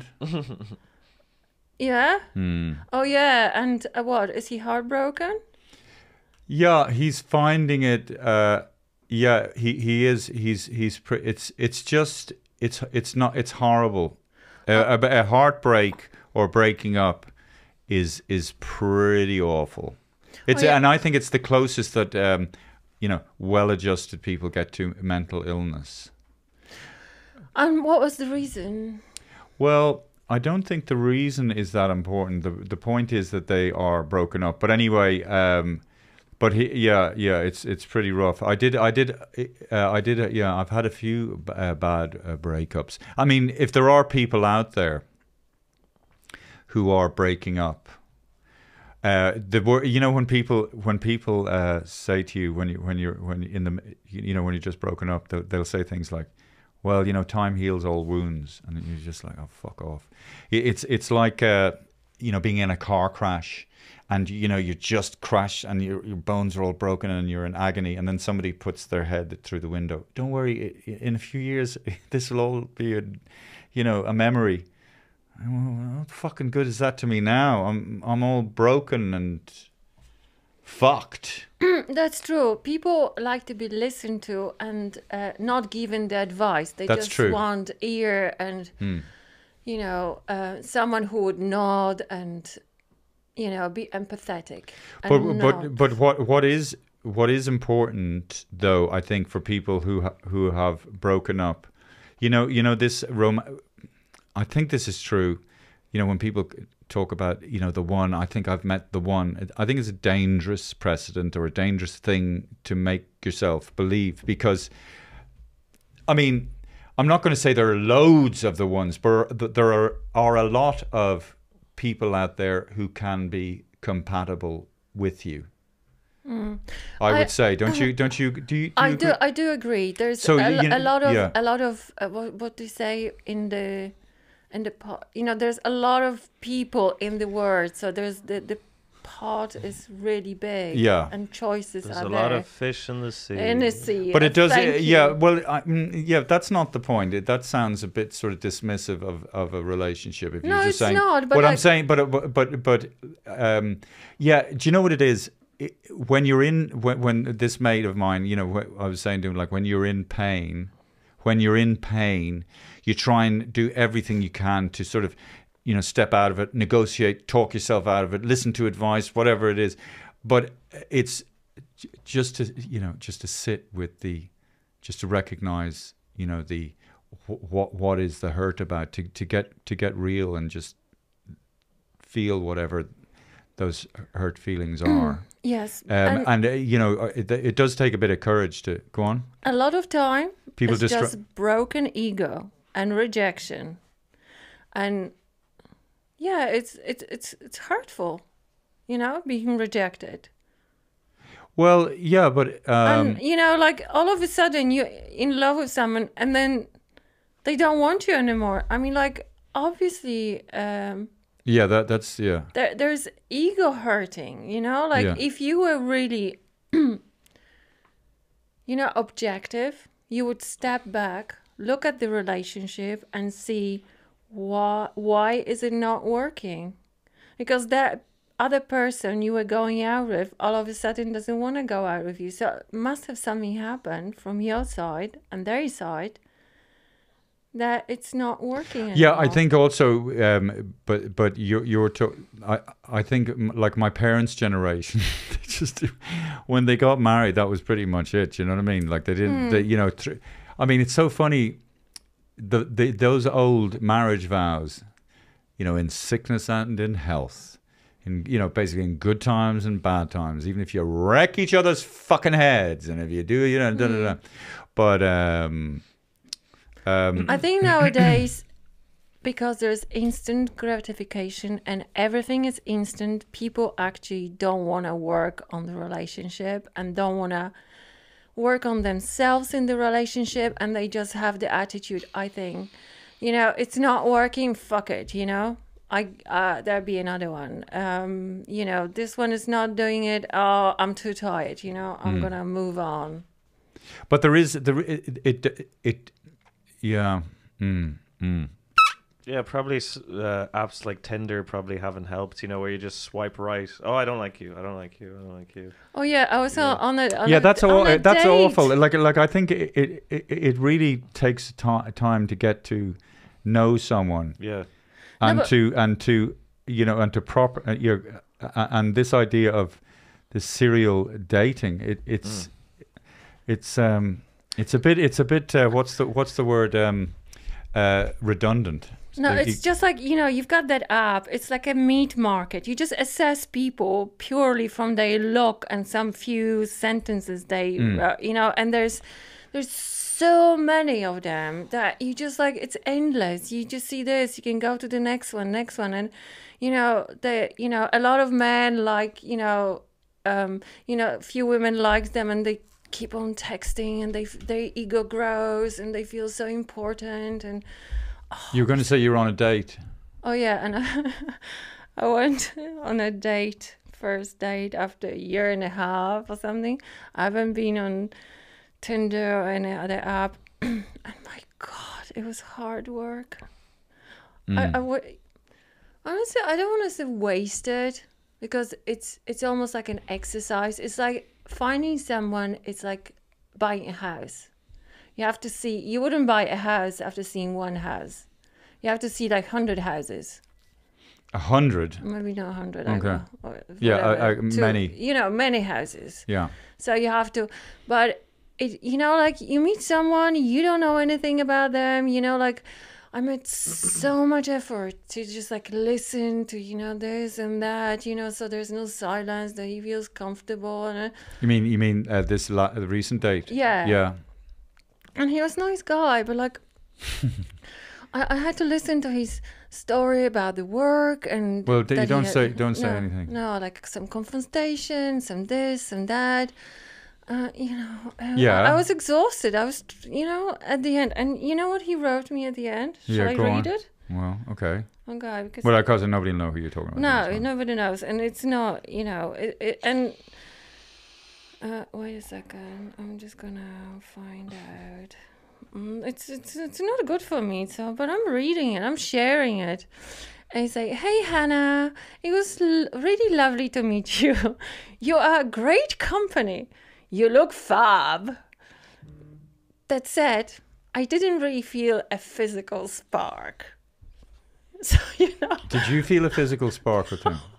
Yeah. Hmm. Oh yeah, and uh, what is he heartbroken? Yeah, he's finding it. Uh, yeah, he, he is. He's he's. Pre- it's it's just it's it's not. It's horrible. Uh, a, a heartbreak or breaking up is is pretty awful. It's Oh, yeah. and I think it's the closest that um, you know well-adjusted people get to mental illness. And what was the reason? Well, I don't think the reason is that important. The the point is that they are broken up. But anyway, um, but he, yeah, yeah, it's it's pretty rough. I did, I did, uh, I did. Uh, yeah, I've had a few uh, bad uh, breakups. I mean, if there are people out there who are breaking up, uh, the wor- you know when people when people uh, say to you when you when you're when in the you know when you're just broken up, they'll, they'll say things like, well, you know, time heals all wounds, and you're just like, oh, fuck off. It's it's like, uh, you know, being in a car crash, and you know, you just crash, and your your bones are all broken, and you're in agony, and then somebody puts their head through the window. Don't worry, in a few years, this will all be a, you know, a memory. Well, what fucking good is that to me now? I'm I'm all broken and fucked. That's true. People like to be listened to and uh, not given the advice. They That's just true. want ear and, Hmm. you know, uh, someone who would nod and, you know, be empathetic. But and but not- but what what is what is important though? I think for people who ha- who have broken up, you know, you know this rom. I think this is true. You know, when people talk about, you know, the one, I think I've met the one. I think it's a dangerous precedent or a dangerous thing to make yourself believe, because, I mean, I'm not going to say there are loads of the ones, but there are are a lot of people out there who can be compatible with you. Mm. I, I- would say, don't you? Don't you? Do you? Do I you do. agree? I do agree. There's So, a, you- lo- you a lot of yeah. a lot of uh, what, what do you say in the in the pot? You know, there's a lot of people in the world. So there's the the pot is really big. Yeah. And choices There's are a there. lot of fish in the sea. in the sea. But it does, Thank uh, yeah. you. Well, I, mm, yeah, that's not the point. It, that sounds a bit sort of dismissive of, of a relationship. If No, you're just it's saying, not, but what I'm like- saying, but but but but um, yeah. Do you know what it is? It, when you're in, when, when this mate of mine, you know, wh- I was saying to him, like when you're in pain, when you're in pain, you try and do everything you can to sort of, you know, step out of it, negotiate, talk yourself out of it, listen to advice, whatever it is. But it's j- just to, you know, just to sit with the, just to recognize, you know, the, wh- what what is the hurt about, to, to get to get real and just feel whatever those hurt feelings are. Yes. Um, and and, uh, you know, uh, it, it does take a bit of courage to go on. a lot of time People it's just try- just broken ego and rejection. And yeah, it's it's it's it's hurtful, you know, being rejected. Well, yeah, but um, and you know, like all of a sudden you're in love with someone and then they don't want you anymore. I mean, like obviously um yeah, that that's yeah, there there's ego hurting, you know, like Yeah. if you were really you know, objective, you would step back, look at the relationship and see why why is it not working? Because that other person you were going out with all of a sudden doesn't want to go out with you. So must have something happened from your side and their side that it's not working anymore. yeah. I think also, um, but but you you're to, I I think m- like my parents' generation, they just when they got married, that was pretty much it. You know what I mean? Like they didn't, they, you know. Tr- I mean, it's so funny. The, the those old marriage vows, you know, in sickness and in health, in you know, basically in good times and bad times, even if you wreck each other's fucking heads, and if you do, you know, da, da, da. But um, um, I think nowadays, because there's instant gratification and everything is instant, people actually don't want to work on the relationship and don't want to work on themselves in the relationship, and they just have the attitude, I think, you know, it's not working, fuck it, you know. I uh, there'll be another one. Um, you know, this one is not doing it. Oh, I'm too tired. You know, I'm gonna move on. but there is there it it, it yeah. Mm, mm. Yeah, probably s- uh, apps like Tinder probably haven't helped. You know, where you just swipe right. Oh, I don't like you. I don't like you. I don't like you. Oh yeah, I was Yeah. on a on Yeah, a, that's on all. a That's date. awful. Like, like I think it it, it, it really takes ti time to get to know someone, Yeah. and but- to and to you know and to proper uh, you know, uh, and this idea of the serial dating. It it's it's um it's a bit it's a bit uh, what's the what's the word um uh redundant. No, Uh, it's you- just like, you know, you've got that app. It's like a meat market. You just assess people purely from their look and some few sentences they, Mm. uh, you know, and there's there's so many of them that you just like, it's endless. You just see this, you can go to the next one, next one. And, you know, they, you know, a lot of men like, you know, um, you know, a few women like them and they keep on texting and they their ego grows and they feel so important. And You're going to say you're on a date. oh yeah, and I, I went on a date, first date after a year and a half or something. I haven't been on Tinder or any other app, and my God, it was hard work. I, I w- Honestly, I don't want to say wasted because it's it's almost like an exercise. It's like finding someone. It's like buying a house. You have to see. You wouldn't buy a house after seeing one house. You have to see like hundred houses. A hundred. Maybe not a hundred. Okay. Or Yeah, uh, whatever, uh, to- many. You know, many houses. Yeah. So you have to, but it, you know, like you meet someone, you don't know anything about them, you know, like I made so much effort to just like listen to, you know, this and that, you know, so there's no silence, that he feels comfortable. And, You mean you mean uh, this la- the recent date? Yeah. Yeah. and he was a nice guy, but like, I, I had to listen to his story about the work and Well, d- you that he don't had- say- don't say no, anything. No, like some confrontation, some this, some that. Uh, you know, uh, Yeah. I, I was exhausted. I was, you know, at the end, and you know what he wrote me at the end? Shall Yeah, I go read on. it? Well, okay. Okay, because Well, because nobody will know who you're talking about. no, That's fine. nobody knows, and it's not, you know, it, it, and uh, wait a second, I'm just gonna find out. Mm, it's it's it's not good for me, so but I'm reading it, I'm sharing it. And he's like, "Hey Hannah, it was l- really lovely to meet you. You are a great company. You look fab." That said, I didn't really feel a physical spark. So you know. Did you feel a physical spark with him?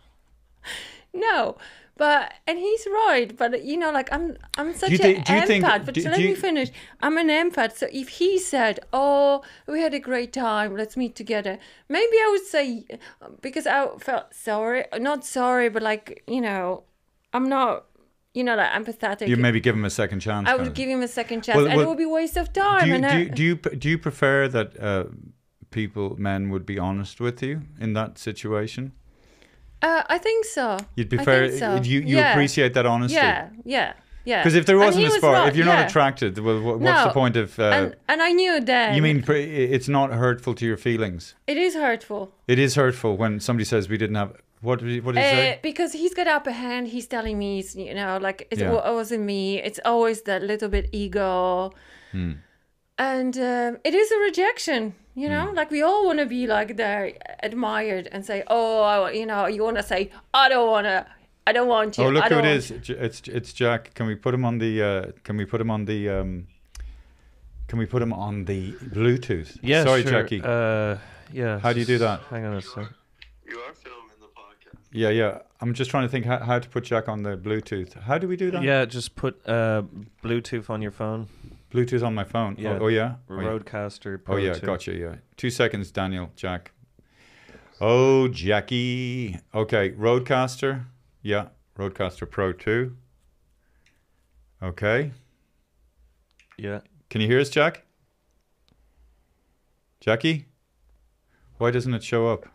No, but and he's right. But you know, like I'm, I'm such you thi- an do you empath. think- but do- let do me you- finish. I'm an empath. So if he said, "Oh, we had a great time. Let's meet together," maybe I would say, because I felt sorry, not sorry, but like you know, I'm not, you know, like empathetic. You maybe give him a second chance. I kind would of. give him a second chance, Well, and well, it would be a waste of time. Do you, and do, I, you, do you do you prefer that uh, people, men, would be honest with you in that situation? uh, I think so. You'd I prefer think so. you you Yeah. appreciate that honesty. Yeah, yeah, yeah. Because if there And wasn't he a was spark, right, if you're yeah. not attracted, well, wha- what's the No, point of? Uh, and and I knew then. you mean pre- it's not hurtful to your feelings? it is hurtful. It is hurtful when somebody says we didn't have. What did he, what did he Uh, say? because he's got upper hand. He's telling me, it's, you know, like it's, Yeah. it wasn't me. It's always that little bit ego, Hmm. and um, it is a rejection. You know, Hmm. like we all want to be like there, admired, and say, "Oh, I, you know," you want to say, "I don't want to. I don't want you." Oh, look I who don't it want is! J- It's it's Jack. Can we put him on the? Uh, can we put him on the? Um, can we put him on the Bluetooth? Yeah, Sorry, sure. Jackie. Uh, yeah. How do you do that? Hang on a sec. You are filming the podcast. Yeah, yeah. I'm just trying to think how, how to put Jack on the Bluetooth. How do we do that? Yeah, just put uh, Bluetooth on your phone. Bluetooth on my phone. Yeah. Oh, oh yeah. Oh, yeah. Roadcaster Pro Oh yeah, two. gotcha. Yeah, two seconds, Daniel. Jack. Oh, Jackie. Okay, Roadcaster. Yeah, Roadcaster Pro two. Okay. Yeah. Can you hear us, Jack? Jackie? Why doesn't it show up?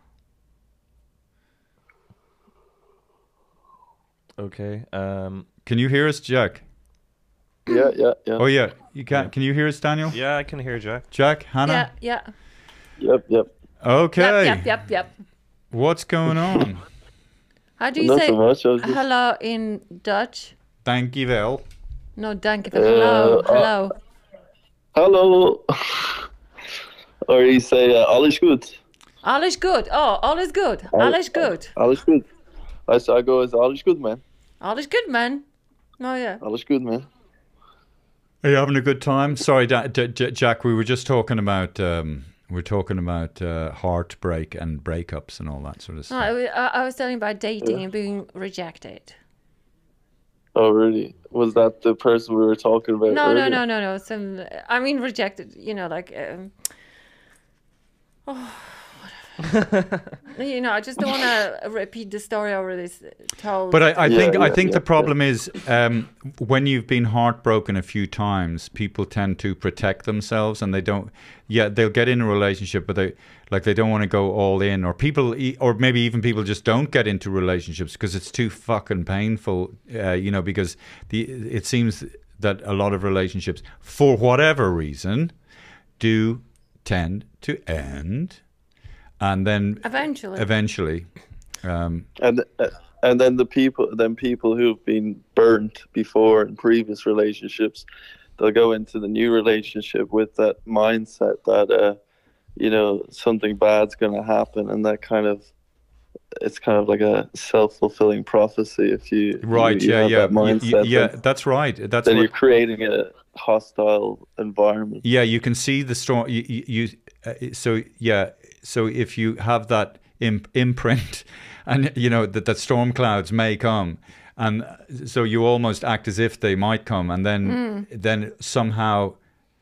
Okay. Um. Can you hear us, Jack? Yeah, yeah, yeah. Oh yeah, you can. Yeah. Can you hear us, Daniel? Yeah, I can hear Jack. Jack, Hannah. Yeah, yeah. Yep, yep. Okay. Yep, yep, yep, yep. What's going on? How do you Not say so much. I was just, hello in Dutch? Thank you, well. No, dank you. Hello, Uh, hello. Hallo. Or you say, uh, alles goed. Alles good. Oh, alles good. Alles good. Alles goed. I, so I go as alles goed, man. Alles good, man. Oh yeah. Alles goed, man. Are you having a good time? Sorry, da- J- J- Jack. We were just talking about um, we're talking about uh, heartbreak and breakups and all that sort of No, I, stuff. wa- I I was telling about dating and being rejected. Oh, really? Was that the person we were talking about No, no, earlier? no, no, no. Some, I mean, rejected. You know, like, um, oh, whatever. You know, I just don't want to repeat the story already s- told. But I, I Yeah, think I yeah, think yeah, the problem is um, when you've been heartbroken a few times, people tend to protect themselves, and they don't. Yeah, they'll get in a relationship, but they like they don't want to go all in, or people, e- or maybe even people just don't get into relationships because it's too fucking painful. Uh, you know, because the it seems that a lot of relationships, for whatever reason, do tend to end, and then eventually. eventually. Um, And uh, and then the people, then people who've been burnt before in previous relationships, they'll go into the new relationship with that mindset that uh, you know, something bad's going to happen, and that kind of it's kind of like a self-fulfilling prophecy if you Right, you, you yeah, have yeah, that y- y- mindset. yeah. then, That's right. That's then what. you're creating a hostile environment. Yeah, you can see the storm. You, you, you uh, so yeah. So if you have that imp- imprint, and you know that that storm clouds may come, and so you almost act as if they might come, and then then somehow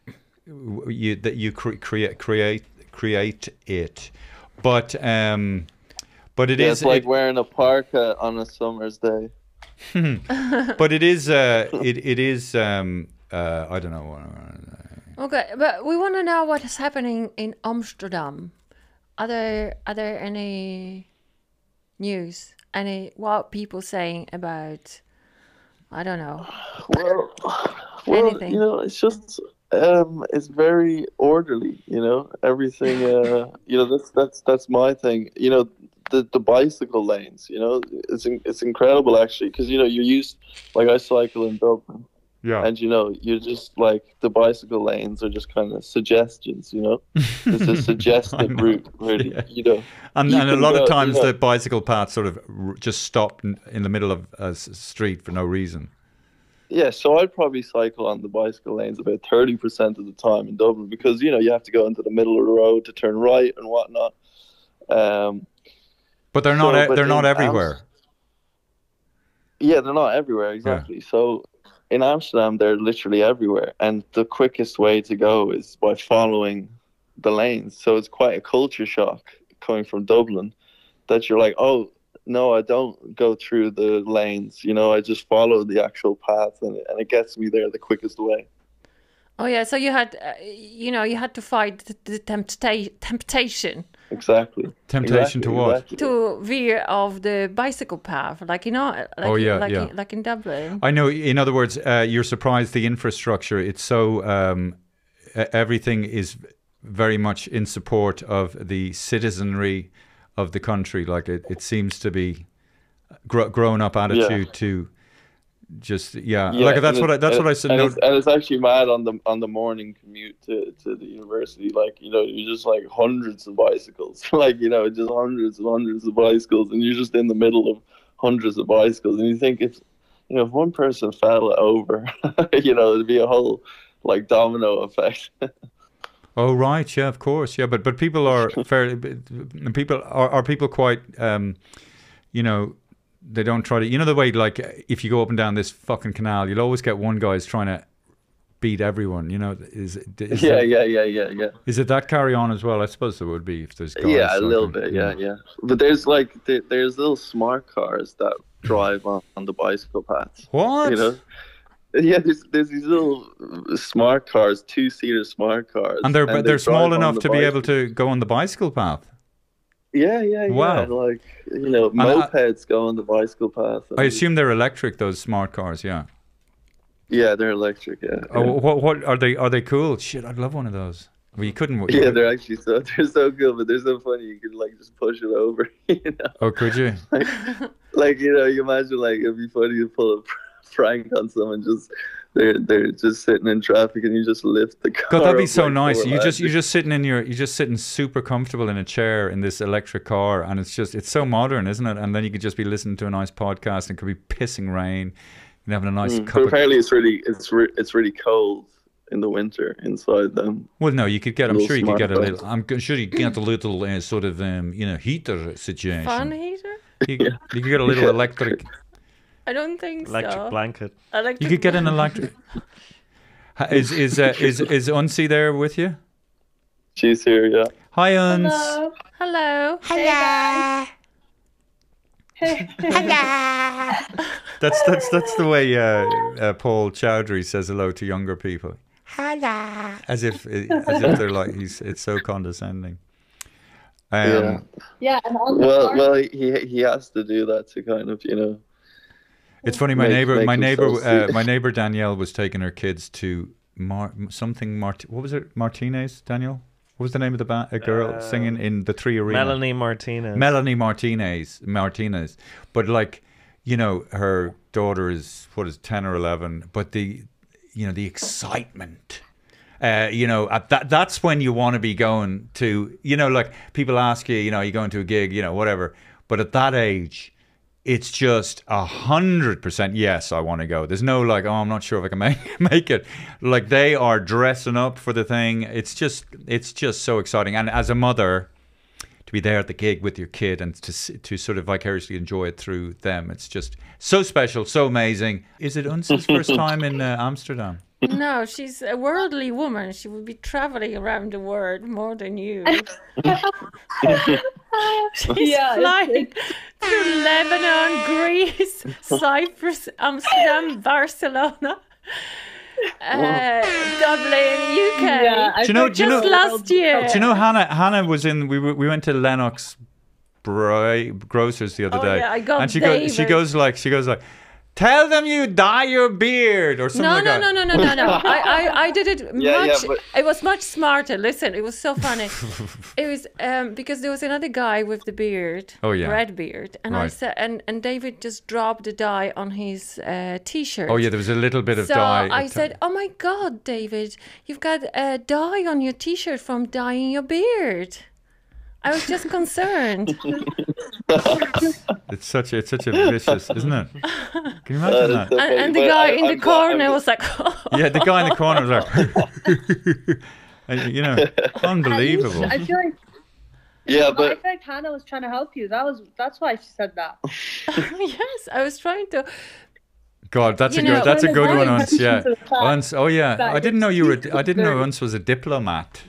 you that you cre- create create create it, but um, but it Yeah, is it's like it- wearing a parka on a summer's day. but it is uh, it it is um, uh, I don't know. Okay, but we want to know what is happening in Amsterdam. Are there are there any news? Any what people saying about? I don't know. Well, well, Anything. you know, it's just um, it's very orderly. You know, everything. Uh, you know, that's that's that's my thing. You know, the the bicycle lanes. You know, it's in, it's incredible actually because you know you're used. Like I cycle in Dublin, Yeah. and you know you're just like the bicycle lanes are just kind of suggestions. You know, it's a suggested know. route, really. Yeah. You know, And, You and a can lot of go- times you know- the bicycle paths sort of r- just stop in, in the middle of a s- street for no reason. Yeah, so I'd probably cycle on the bicycle lanes about thirty percent of the time in Dublin because, you know, you have to go into the middle of the road to turn right and whatnot. Um, But they're So, not. e- but they're not in everywhere. Amst- yeah, they're not everywhere, exactly. So in Amsterdam, they're literally everywhere. And the quickest way to go is by following the lanes. So it's quite a culture shock coming from Dublin that you're like, oh, no, I don't go through the lanes. You know, I just follow the actual path and, and it gets me there the quickest way. Oh yeah, so you had, uh, you know, you had to fight the, the tempta- temptation Exactly. Temptation Exactly, to what? exactly. to veer off the bicycle path, like you know, like, Oh, yeah, like, yeah. In, like in Dublin. I know. In other words, uh, you're surprised the infrastructure. It's so um, e- everything is very much in support of the citizenry of the country. Like it, it seems to be gr- grown up attitude to just yeah. Yeah, like that's and what I, it- that's and what I it- said. And, No, it's, and it's actually mad on the on the morning commute to, to the university. Like you know, you're just like hundreds of bicycles. like you know, just hundreds and hundreds of bicycles, and you're just in the middle of hundreds of bicycles, and you think if you know if one person fell over, you know, it'd be a whole like domino effect. Oh right, yeah, of course, yeah. But but people are fairly. People are are people quite. Um, you know, they don't try to. You know the way like if you go up and down this fucking canal, you'll always get one guy's trying to beat everyone. You know, is, is yeah, it, yeah, yeah, yeah, yeah. Is it that carry on as well? I suppose there would be if there's guys. Yeah, a little cycling. bit. Yeah, yeah. But there's like there, there's little smart cars that drive on, on the bicycle paths. What? You know. Yeah, there's there's these little smart cars, two seater smart cars, And they're they they're small drive on enough the to be able bicycle. to go on the bicycle path. Yeah, yeah, yeah. Wow. Like you know, I- mopeds go on the bicycle path. I assume they're electric. Those smart cars, yeah. Yeah, they're electric. Yeah. Oh, yeah. what what are they? Are they cool? Shit, I'd love one of those. Well, you couldn't. Yeah, they're actually so they're so good, but they're so funny. You could like just push it over. You know, Oh, could you? like, like you know, you imagine like it'd be funny to pull a prank on someone just. They're they're just sitting in traffic and you just lift the car. God, that'd be up so like nice. four You just you're lads. just sitting in your you're just sitting super comfortable in a chair in this electric car, and it's just it's so modern, isn't it? And then you could just be listening to a nice podcast, and it could be pissing rain, and having a nice Mm, cup but of. apparently it's really it's re- it's really cold in the winter inside them. Well, no, you could get. I'm little sure you could get a smart little. I'm g- sure you could get a little uh, sort of um, you know heater situation. Fun heater? You, you could get a little Yeah. electric. I don't think Electric so. blanket. Electric You could get an electric. Ha- Is is uh, is is Unsi there with you? She's here, yeah. Hi, Uns. Hello. That's that's that's the way uh, uh, Paul Chowdhury says hello to younger people. Hello. As if as if they're like he's it's so condescending. Um, Yeah. Yeah, and on the Well, car- well, he he has to do that to kind of, you know. It's funny. My Make- neighbor, make my neighbor, themselves uh, see- my neighbor Danielle was taking her kids to Mar- something Mart. What was it? Martinez. Danielle. What was the name of the ba- a girl Uh, singing in the Three Arena? Melanie Martinez. Melanie Martinez. Martinez. But like, you know, her daughter is what is ten or eleven. But the, you know, the excitement. Uh, you know, at that that's when you want to be going to. You know, like people ask you, you know, are you going to a gig? You know, whatever. But at that age, it's just a hundred percent yes, I want to go. There's no like, oh, I'm not sure if I can make make it. Like they are dressing up for the thing. It's just it's just so exciting. And as a mother, to be there at the gig with your kid and to s- to sort of vicariously enjoy it through them, it's just so special, so amazing. Is it Unsa's first time in uh, Amsterdam? No, she's a worldly woman. She would be traveling around the world more than you. She's Yeah, it's- flying to Lebanon, Greece, Cyprus, Amsterdam, Barcelona, uh, Dublin, U K. Yeah, I Do you know- think do you know- Just last year. Do you know Hannah? Hannah was in. We were- we went to Lennox Bri- Grocers the other Oh, day, yeah, I got and she goes. She David. goes like. She goes like. Tell them you dye your beard or something No, like no, that. no, no, no, no, no. I, I, I did it Yeah, yeah, much. but- It was much smarter. Listen, it was so funny. It was um, because there was another guy with the beard, Oh, yeah. red beard, and I Right. said, and, and David just dropped the dye on his uh, t-shirt. Oh yeah, there was a little bit of So dye. I said, "Oh my God, David, you've got a dye on your t-shirt from dyeing your beard." I was just concerned. It's such a, it's such a vicious, isn't it? Can you That imagine is that? so and, funny. and the But guy I- in the I'm glad- corner I'm- was like, Yeah, the guy in the corner was like, and, you know, unbelievable. I feel like Yeah, I but feel like Hannah was trying to help you. That was that's why she said that. "Yes, I was trying to." God, that's You a know, good, that's a when good the one, guy Uns. Yeah, comes into the class, Uns. Oh yeah, that I didn't know you were. is I didn't know very- Uns was a diplomat.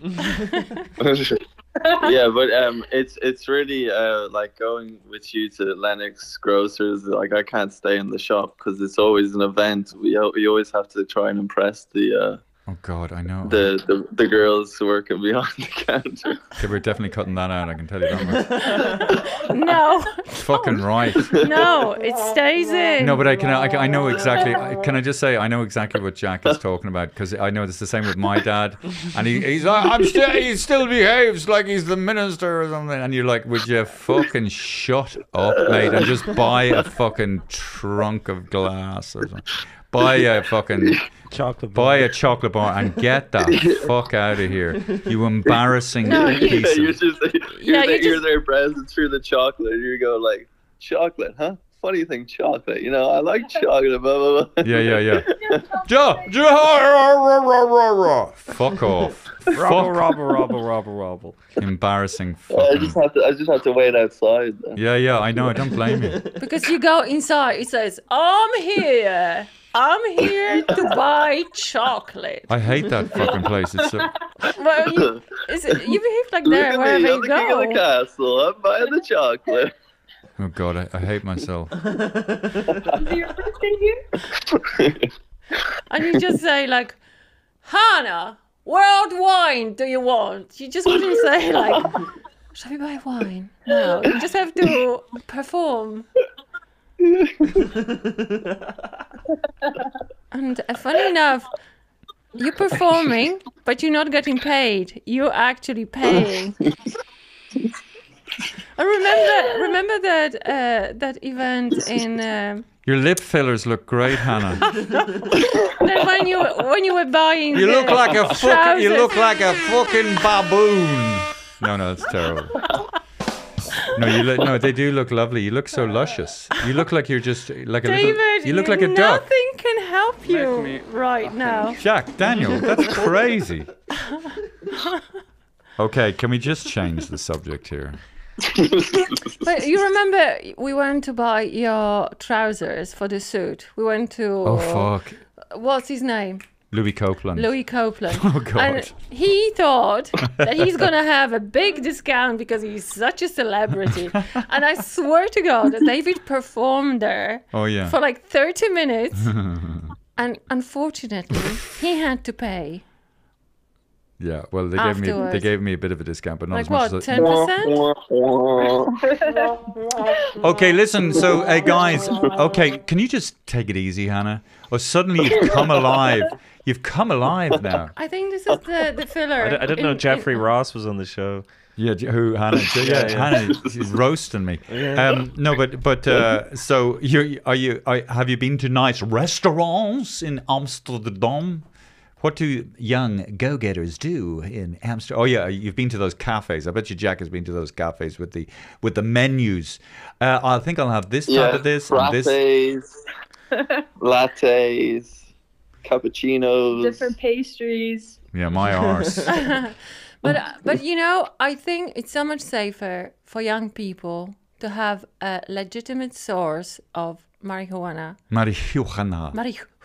yeah, but um, it's it's really uh like going with you to Lennox Grocers. Like I can't stay in the shop because it's always an event. We al- we always have to try and impress the uh Oh God, I know. the the, the girls working behind the counter. Okay, we're definitely cutting that out. I can tell you that much. No, Fucking right. no, it stays in. No, but I can. I, can- I know exactly. I- Can I just say I know exactly what Jack is talking about because I know it's the same with my dad, and he, he's like, I'm still. He still behaves like he's the minister or something, and you're like, would you fucking shut up, mate, and just buy a fucking trunk of glass or something? Buy a fucking. Chocolate bar. Buy a chocolate bar and get the fuck out of here, you embarrassing No, you- Yeah, piece you're of. just you're, Yeah, there, you you're just- there browsing through the chocolate. You go like chocolate, huh? Funny thing, chocolate. You know, I like chocolate. Blah blah blah. Yeah, yeah, yeah. Ja, ja, rah, rah, rah, rah, rah. Fuck off. Robble, Fuck. robble, robble, robble, robble. Embarrassing I fucking. just have to. I just have to wait outside. Then. Yeah, yeah, I know. I don't blame you. Because you go inside, it says, "I'm here. I'm here to buy chocolate." I hate that fucking place. It's so. Well, you, is it, you behave like Look that at wherever me, I'm you the king of the go. castle. I'm buying the chocolate. Oh God, I, I hate myself. Is your birthday here? And you just say like, "Hannah, what wine do you want?" You just wouldn't say like, "Shall we buy wine?" No, you just have to perform. And uh, funny enough, you're performing, but you're not getting paid. You're actually paying. I remember, remember that uh, that event in um Your lip fillers look great, Hannah. that when you when you were buying. You the look like a fucking. You trousers. look like a fucking baboon. No, no, that's terrible. No, you look. No, they do look lovely. You look so luscious. You look like you're just like a David, little. You look like a duck. nothing can help you me- right now. Jack, Daniel, that's crazy. Okay, can we just change the subject here? But you remember we went to buy your trousers for the suit. We went to Oh fuck, what's his name? Louis Copeland. Louis Copeland. Oh, God. And he thought that he's gonna have a big discount because he's such a celebrity. And I swear to God, that David performed there Oh yeah. for like thirty minutes. And unfortunately, he had to pay. Yeah. Well, they gave me they Afterwards. gave me a bit of a discount, but not Like as much what, as. I- ten percent? Okay, listen. So, uh, guys. Okay, can you just take it easy, Hannah? Or suddenly you've come alive. You've come alive now. I think this is the, the filler. I, d- I didn't in- know in- Jeffrey Ross was on the show. Yeah, j- who Hannah? Yeah, Yeah, yeah. Hannah, she's roasting me. Um, no, but but uh, so you are you? Are, have you been to nice restaurants in Amsterdam? What do young go-getters do in Amsterdam? Oh yeah, you've been to those cafes. I bet you Jack has been to those cafes with the with the menus. Uh, I think I'll have this Yeah, type of this and this. frappes, lattes, cappuccinos. Different pastries. Yeah, my arse. But but you know, I think it's so much safer for young people to have a legitimate source of marijuana. Marijuana.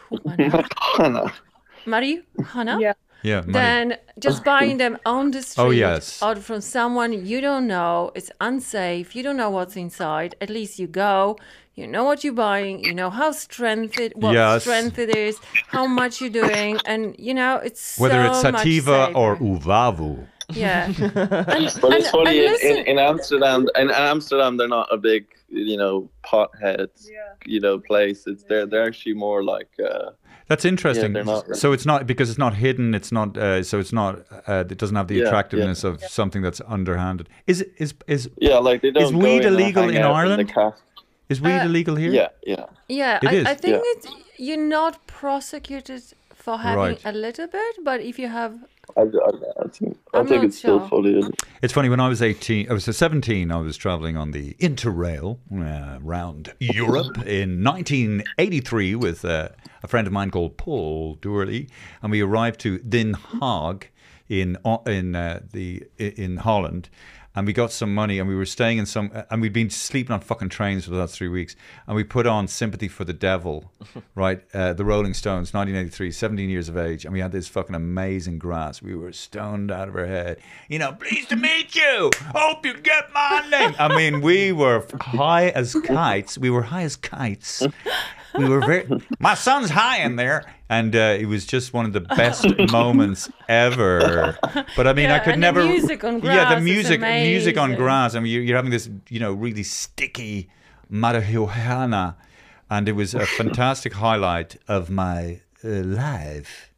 Marijuana. Marijuana. Yeah. Yeah. Mari- Than just buying them on the street Oh, yes. or from someone you don't know. It's unsafe. You don't know what's inside. At least you go. You know what you're buying. You know how strength it, what Yes. strength it is, how much you're doing, and you know it's Whether so it's much sativa or safer. uvavu. Yeah. And, But it's and- funny and in, in, listen- in Amsterdam. In Amsterdam, they're not a big, you know, potheads, Yeah. you know, place. It's they're they're actually more like. Uh, That's interesting. they're not- So it's not because it's not hidden. It's not. Uh, so it's not. Uh, it doesn't have the Yeah, attractiveness of something that's underhanded. Is is is yeah, like they don't. Is go weed in and illegal hang in out Ireland? the ca- is weed Uh, illegal here? yeah, yeah. Yeah, It I, is, I think yeah. it's you're not prosecuted for having Right. a little bit, but if you have, I, I, I think I I'm think not it's still sure. fully. It's funny, when I was eighteen, I was seventeen, I was traveling on the Interrail uh, around Europe in nineteen eighty-three with uh, a friend of mine called Paul Doorley, and we arrived to Den Haag in in uh, the in Holland, and we got some money, and we were staying in some, and we'd been sleeping on fucking trains for the last three weeks, and we put on Sympathy for the Devil, right? Uh, the Rolling Stones, nineteen eighty-three, seventeen years of age, and we had this fucking amazing grass. We were stoned out of our head. You know, pleased to meet you. Hope you get my name. I mean, we were high as kites. We were high as kites. We were very. My son's high in there, and uh, it was just one of the best moments ever. But I mean, Yeah, I could and the never. music on yeah, the grass is music, music on amazing. grass. I mean, you're, you're having this, you know, really sticky marijuana, and it was a fantastic highlight of my uh, life.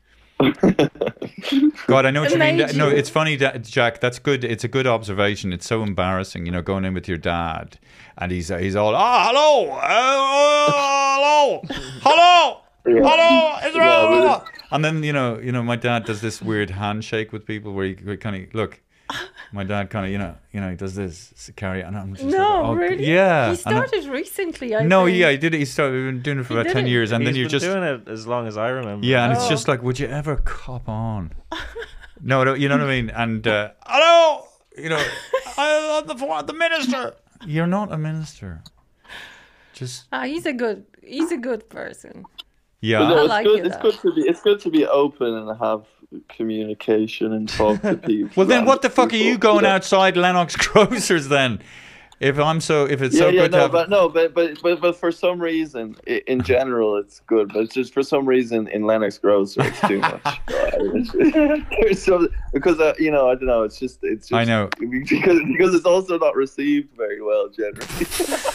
God, I know what you mean. Made No, you- it's funny, Da- Jack. That's good. It's a good observation. It's so embarrassing, you know, going in with your dad, and he's uh, he's all, oh, hello, uh, hello, hello, hello, is there Yeah, but hello? And then you know, you know, my dad does this weird handshake with people where he kind of look. My dad kind of, you know, you know, he does this carry, and I'm just no, like, oh, really, yeah. he And I'm- started recently. I no, think. yeah, he did it. He started we've been doing it for He about did ten it. years, and He's then you're been just doing it as long as I remember. yeah, and it's Oh. just like, would you ever cop on? No, no, you know what I mean? And uh, hello, you know, I, I'm the the minister. You're not a minister. Just Ah, he's a good, he's a good person. But yeah. no, I it's like good. you, It's though. good to be. It's good to be open and have communication and talk to people. Well, then, what the random fuck are you people, going know? outside Lennox Grocers then? If I'm so, if it's Yeah, so yeah, good to no, have, but no, but, but but but for some reason, i- in general, it's good. But it's just for some reason in Lennox Grocer, it's too much. There's so because uh, you know, I don't know. It's just it's just I know. because because it's also not received very well generally.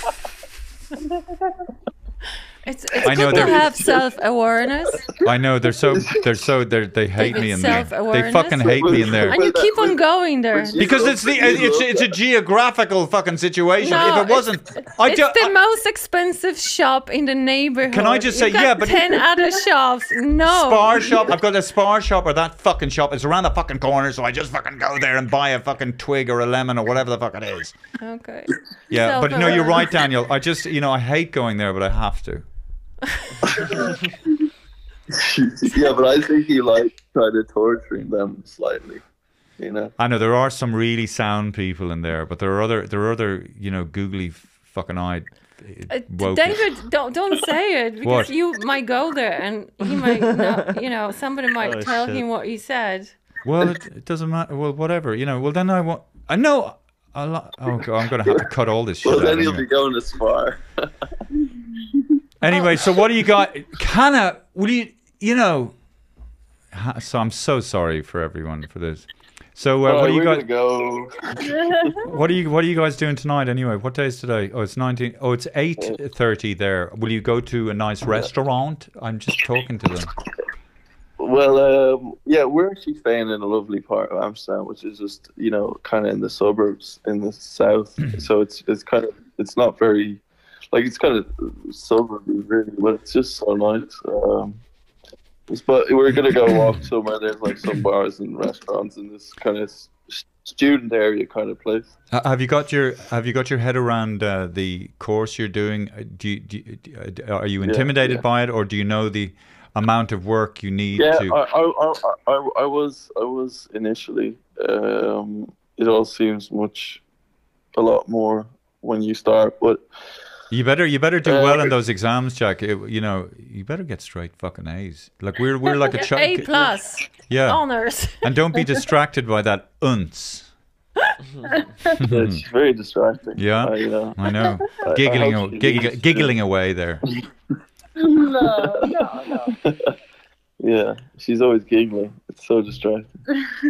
It's it's I know good to they're- have self awareness, I know they're so, they're so, they they hate me in there. They Self-awareness. fucking hate me in there. and you keep on going there. Because it's the it's it's a geographical fucking situation. No, if it it's- wasn't, I It's don't. the most expensive shop in the neighborhood. Can I just You've say, got yeah, but- ten other shops. No. Spar shop. I've got a Spar shop or that fucking shop. It's around the fucking corner, so I just fucking go there and buy a fucking twig or a lemon or whatever the fuck it is. Okay. Yeah, but no, you're Self-awareness. right, Daniel. I just, you know, I hate going there, but I have to. Yeah, but I think he likes kind of torturing them slightly. You know. I know there are some really sound people in there, but there are other, there are other, you know, googly fucking eyed. Uh, woke- David, don't don't say it because What? you might go there and he might, not, you know, somebody might Oh, tell shit. him what he said. Well, it, it doesn't matter. Well, whatever. You know. Well, then I want. I know. I lo- oh God, I'm gonna have to cut all this shit Well, out. then he'll anyway. be going as far. Anyway, so what do you got? Hannah, will you, you know, ha- so I'm so sorry for everyone for this. So uh, All what right, do you we're guys, gonna go. what are you, what are you guys doing tonight anyway? What day is today? Oh, it's nineteen. Oh, it's eight thirty there. Will you go to a nice restaurant? I'm just talking to them. Well, um, yeah, we're actually staying in a lovely part of Amsterdam, which is just you know kind of in the suburbs in the south. So it's it's kind of it's not very like it's kind of suburby really, but it's just so nice. Um, But we're gonna go walk somewhere. There's like some bars and restaurants in this kind of s- student area kind of place. Uh, have you got your Have you got your head around uh, the course you're doing? Uh, Do you, do you, uh, are you intimidated yeah. by it, or do you know the amount of work you need Yeah, to? I, I, I, I, I was, I was initially. Um, it all seems much, a lot more when you start, but. You better you better do Uh, well in those exams, Jack. It- you know, you better get straight fucking A's. Like we're we're like a A child. plus. Yeah, Honors. and don't be distracted by that unce. It's very distracting. Yeah. I, you know. I know, I giggling, hope aw- she giggling, leaves. giggling away there. No, no, no. Yeah, she's always giggling. It's so distracting.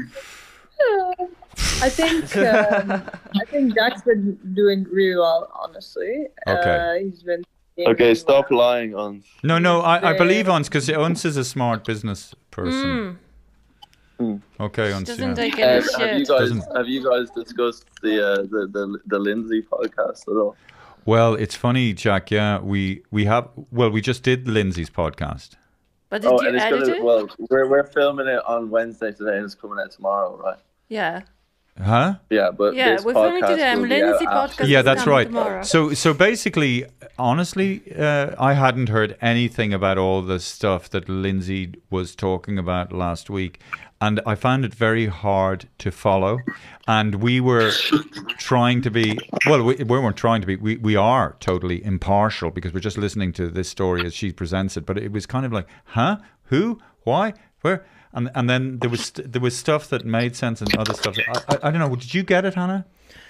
I think um, I think Jack's been doing really well, honestly. Okay. Uh, he's been doing Okay, really stop well. lying on. No, no, I, I Very- believe Uns because Uns is a smart business person. Mm. Okay, Uns. Doesn't Yeah. take Uh, any have you shit. guys Doesn't- have you guys discussed the uh, the, the the Lindsay podcast at all? Well, it's funny, Jack. Yeah, we we have. Well, we just did Lindsay's podcast. But did Oh, you and it's edit gonna it? well, we're we're filming it on Wednesday today, and it's coming out tomorrow, right? Yeah. Huh? Yeah, but Yeah, this we're filming podcast today. will I'm be Lindsay out after. podcast. Yeah, is that's coming right. tomorrow. So, so basically, honestly, uh, I hadn't heard anything about all the stuff that Lindsay was talking about last week, and I found it very hard to follow. And we were trying to be well, we, we weren't trying to be. We we are totally impartial because we're just listening to this story as she presents it. But it was kind of like, huh, who, why, where. And and then there was there was stuff that made sense and other stuff. That, I, I I don't know. Did you get it, Hannah?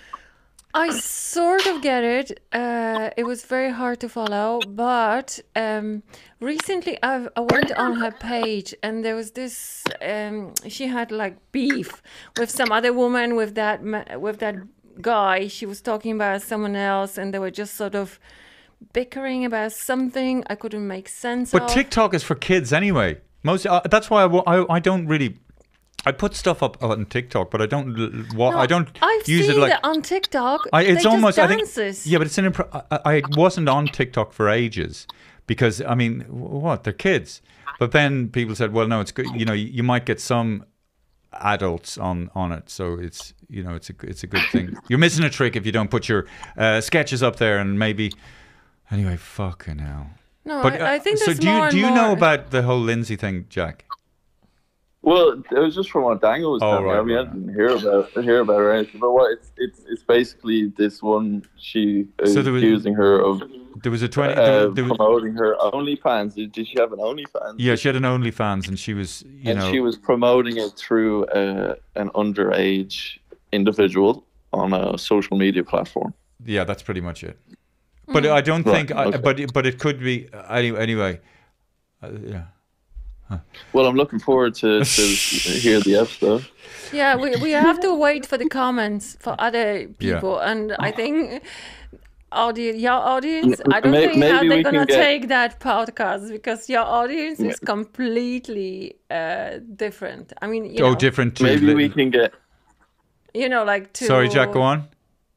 I sort of get it. Uh, it was very hard to follow, but um, recently I've, I went on her page and there was this. Um, she had like beef with some other woman with that ma- with that guy. She was talking about someone else, and they were just sort of bickering about something I couldn't make sense But of. TikTok is for kids anyway. Most uh, that's why I, wa- I I don't really. I put stuff up on TikTok, but I don't. l- Wa- No, I don't I've use seen it like. that on TikTok. I, it's they almost. just I think. dances. Yeah, but it's an. Impro- I, I wasn't on TikTok for ages because I mean, w- what they're kids. But then people said, well, no, it's good. You know, you, you might get some adults on on it, so it's you know, it's a it's a good thing. You're missing a trick if you don't put your uh, sketches up there and maybe. Anyway, fucking hell. No, But I, I uh, think so. there's Do you more do you and know more. about the whole Lindsay thing, Jack? Well, it was just from what Daniel was Oh, telling me. right, I mean, right. I didn't hear about hear about her or anything. But what it's it's it's basically this one. She is So there was- accusing her of There was a twenty. uh, there, there was, promoting her OnlyFans. Did, did she have an OnlyFans? yeah, she had an OnlyFans, and she was, you and know, she was promoting it through uh, an underage individual on a social media platform. yeah, that's pretty much it. But I don't Right, think. I, okay. but it- but it could be anyway. Anyway, uh, yeah. Well, I'm looking forward to, to hear the episode. Yeah, we, we have to wait for the comments for other people, and I think audience, your audience, I don't May- think how maybe they're we gonna can get- take that podcast because your audience is completely uh, different. I mean, you Oh, know, different. To Maybe li- we can get you know, like to. Sorry, Jack. Go on.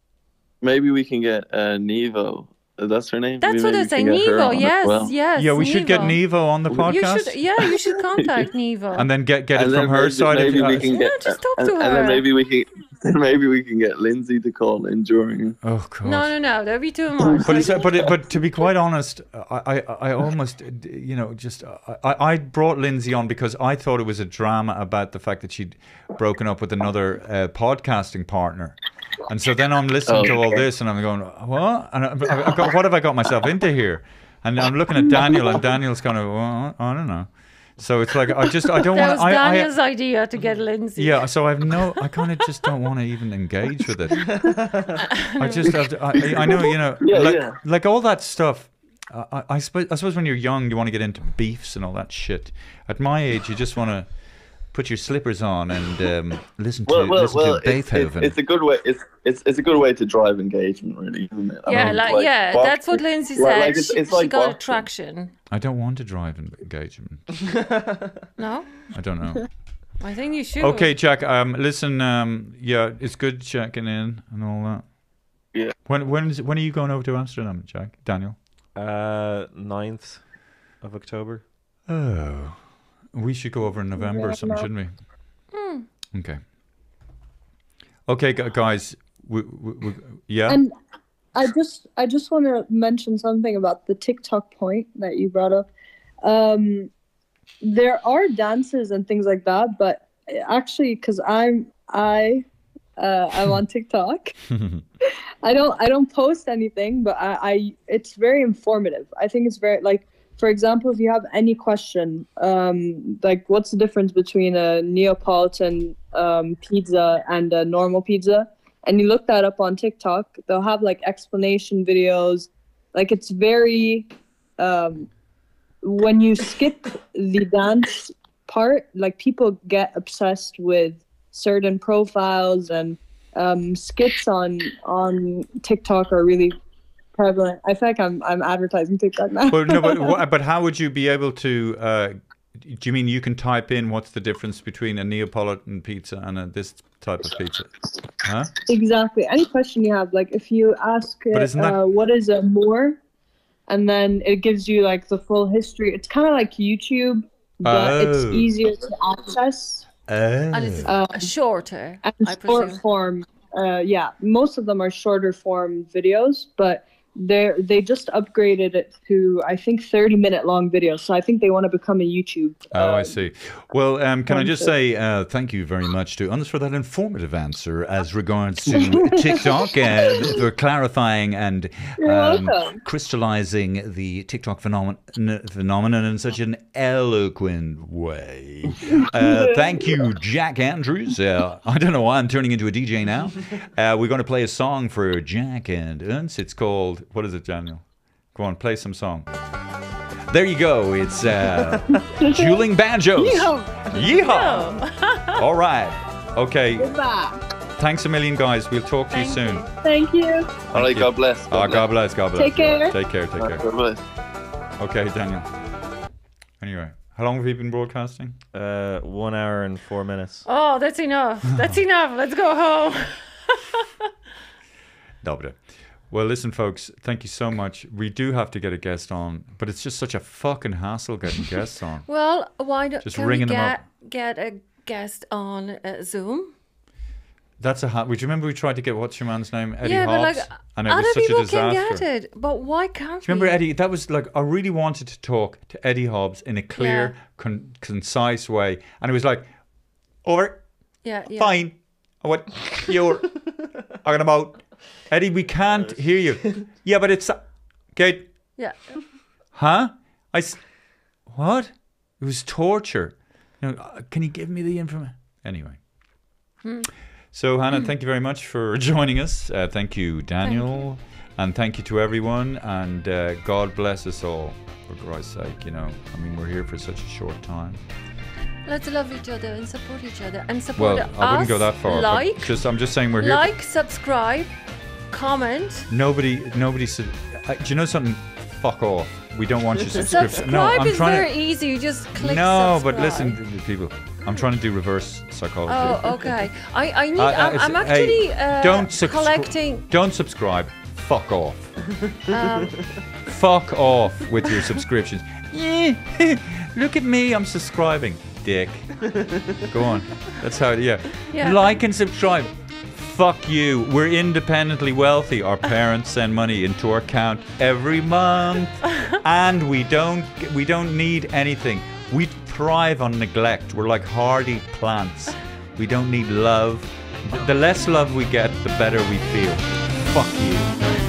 maybe we can get uh, Nevo. That's her name. That's Maybe what we I say, can get her Nevo. on as Yes, well. yes. Yeah, we should get Nevo. Nevo on the You podcast, should, yeah, you should contact Nevo. and then get get And it then from her maybe, side. maybe of, we uh, can Yeah, get, just talk and, to and her. then maybe we can, then maybe we can get Lindsay to call in during. oh God. no, no, no, that'd be too much. But it's, Like, but it, but to be quite honest, I, I, I almost you know just I, I brought Lindsay on because I thought it was a drama about the fact that she'd broken up with another uh, podcasting partner, and so then I'm listening Oh, to all okay. this and I'm going what? And I, I, I got, what have I got myself into here? And I'm looking at Daniel, and Daniel's kind of well, I don't know. So it's like I just I don't that want was I, I Daniel's idea to get Lindsay. yeah, so I've no, I kind of just don't want to even engage with it. I just have to, I, I know, you know, Yeah, like, yeah. like all that stuff. I, I, I suppose, I suppose when you're young, you want to get into beefs and all that shit. At my age, you just want to put your slippers on and um, listen to Well, well, listen well. to It's, it's, Beethoven. it's a good way. It's it's it's a good way to drive engagement, really, isn't it? I Yeah, mean, like, yeah, box- that's what Lindsay well, said. like, it's- she it's she like got boxing. attraction. I don't want to drive an engagement. No, I don't know. I think you should. Okay, Jack. Um, listen. Um, yeah, it's good checking in and all that. Yeah. When when is when are you going over to Amsterdam, Jack? Daniel? Uh, ninth of October. Oh. We should go over in November or Yeah, something, no. shouldn't we? Okay. Okay, gu- guys. We, we, we, yeah. And I just I just want to mention something about the TikTok point that you brought up. Um, there are dances and things like that, but actually, because I'm I uh, I'm on TikTok. I don't I don't post anything, but I, I it's very informative. I think it's very like, for example, if you have any question, um, like what's the difference between a Neapolitan um, pizza and a normal pizza, and you look that up on TikTok, they'll have like explanation videos. Like it's very um, when you skip the dance part, like people get obsessed with certain profiles, and um, skits on on TikTok are really prevalent. I feel like I'm I'm advertising TikTok now. Well, no, but wha- but how would you be able to? Uh, do you mean you can type in what's the difference between a Neapolitan pizza and a, this type of pizza? Huh? Exactly. Any question you have, like if you ask, But isn't that- uh, what is a Moor, and then it gives you like the full history. It's kind of like YouTube, but it's Oh. easier to access And it's Um, shorter, and I short presume. form. Uh, yeah, most of them are shorter form videos, but they they just upgraded it to I think thirty minute long videos. So I think they want to become a YouTube. Oh, I uh, see. Well, um, can I just Wonderful. say uh, thank you very much to Uns for that informative answer as regards to TikTok, uh, for clarifying and You're um, welcome. crystallizing the TikTok phenomenon, phenomenon in such an eloquent way. Uh, thank you, Jack Andrews. Uh, I don't know why I'm turning into a D J now. Uh, we're going to play a song for Jack and Uns. It's called, what is it, Daniel? Go on, play some song. There you go. It's uh, Dueling Banjos. Yeehaw! All right. Okay. Goodbye. Thanks a million, guys. We'll talk to you Thank soon. you. Thank you. All right, you. God bless. Oh, God bless. God bless. Take care. Take care. Take care. God bless. Okay, Daniel. Anyway, how long have you been broadcasting? Uh, one hour and four minutes. Oh, that's enough. That's enough. Let's go home. Dobre. Well, listen, folks, thank you so much. We do have to get a guest on, but it's just such a fucking hassle getting guests on. Well, why don't Just can we ringing them get up. get a guest on uh, Zoom? That's a ha- Would you remember we tried to get, what's your man's name? Eddie yeah, Hobbs? but like and it other was such a people disaster. can get it, but why can't Do you remember we? Eddie? That was like, I really wanted to talk to Eddie Hobbs in a clear, Yeah. con- concise way. And it was like, over, Yeah, yeah. fine. What? You're talking about. Eddie, we can't hear you. Yeah, but it's. Okay. Yeah. Huh? I. s- What? It was torture. You know, uh, can you give me the information? Anyway. Hmm. So, Hannah, thank you very much for joining us. Uh, thank you, Daniel. And thank you to everyone. And uh, God bless us all, for Christ's sake. You know, I mean, we're here for such a short time. Let's love each other and support each other and support Well, us. I wouldn't go that far. but Like, just, I'm just saying we're here. like, subscribe, comment. Nobody, nobody said. Uh, do you know something? Fuck off. We don't want your subscription. Subscribe No, I'm is trying very to. easy. You just click No, subscribe. but listen, people. I'm trying to do reverse psychology. Oh, okay. I, I need. Uh, uh, I'm, it's- I'm actually hey, uh, don't subscri- collecting. Don't subscribe. Fuck off. Um, Fuck off with your subscriptions. Yeah, look at me. I'm subscribing. Dick. Go on. That's how. Yeah. Yeah. Like and subscribe. Fuck you. We're independently wealthy. Our parents send money into our account every month, and we don't. We don't need anything. We thrive on neglect. We're like hardy plants. We don't need love. The less love we get, the better we feel. Fuck you.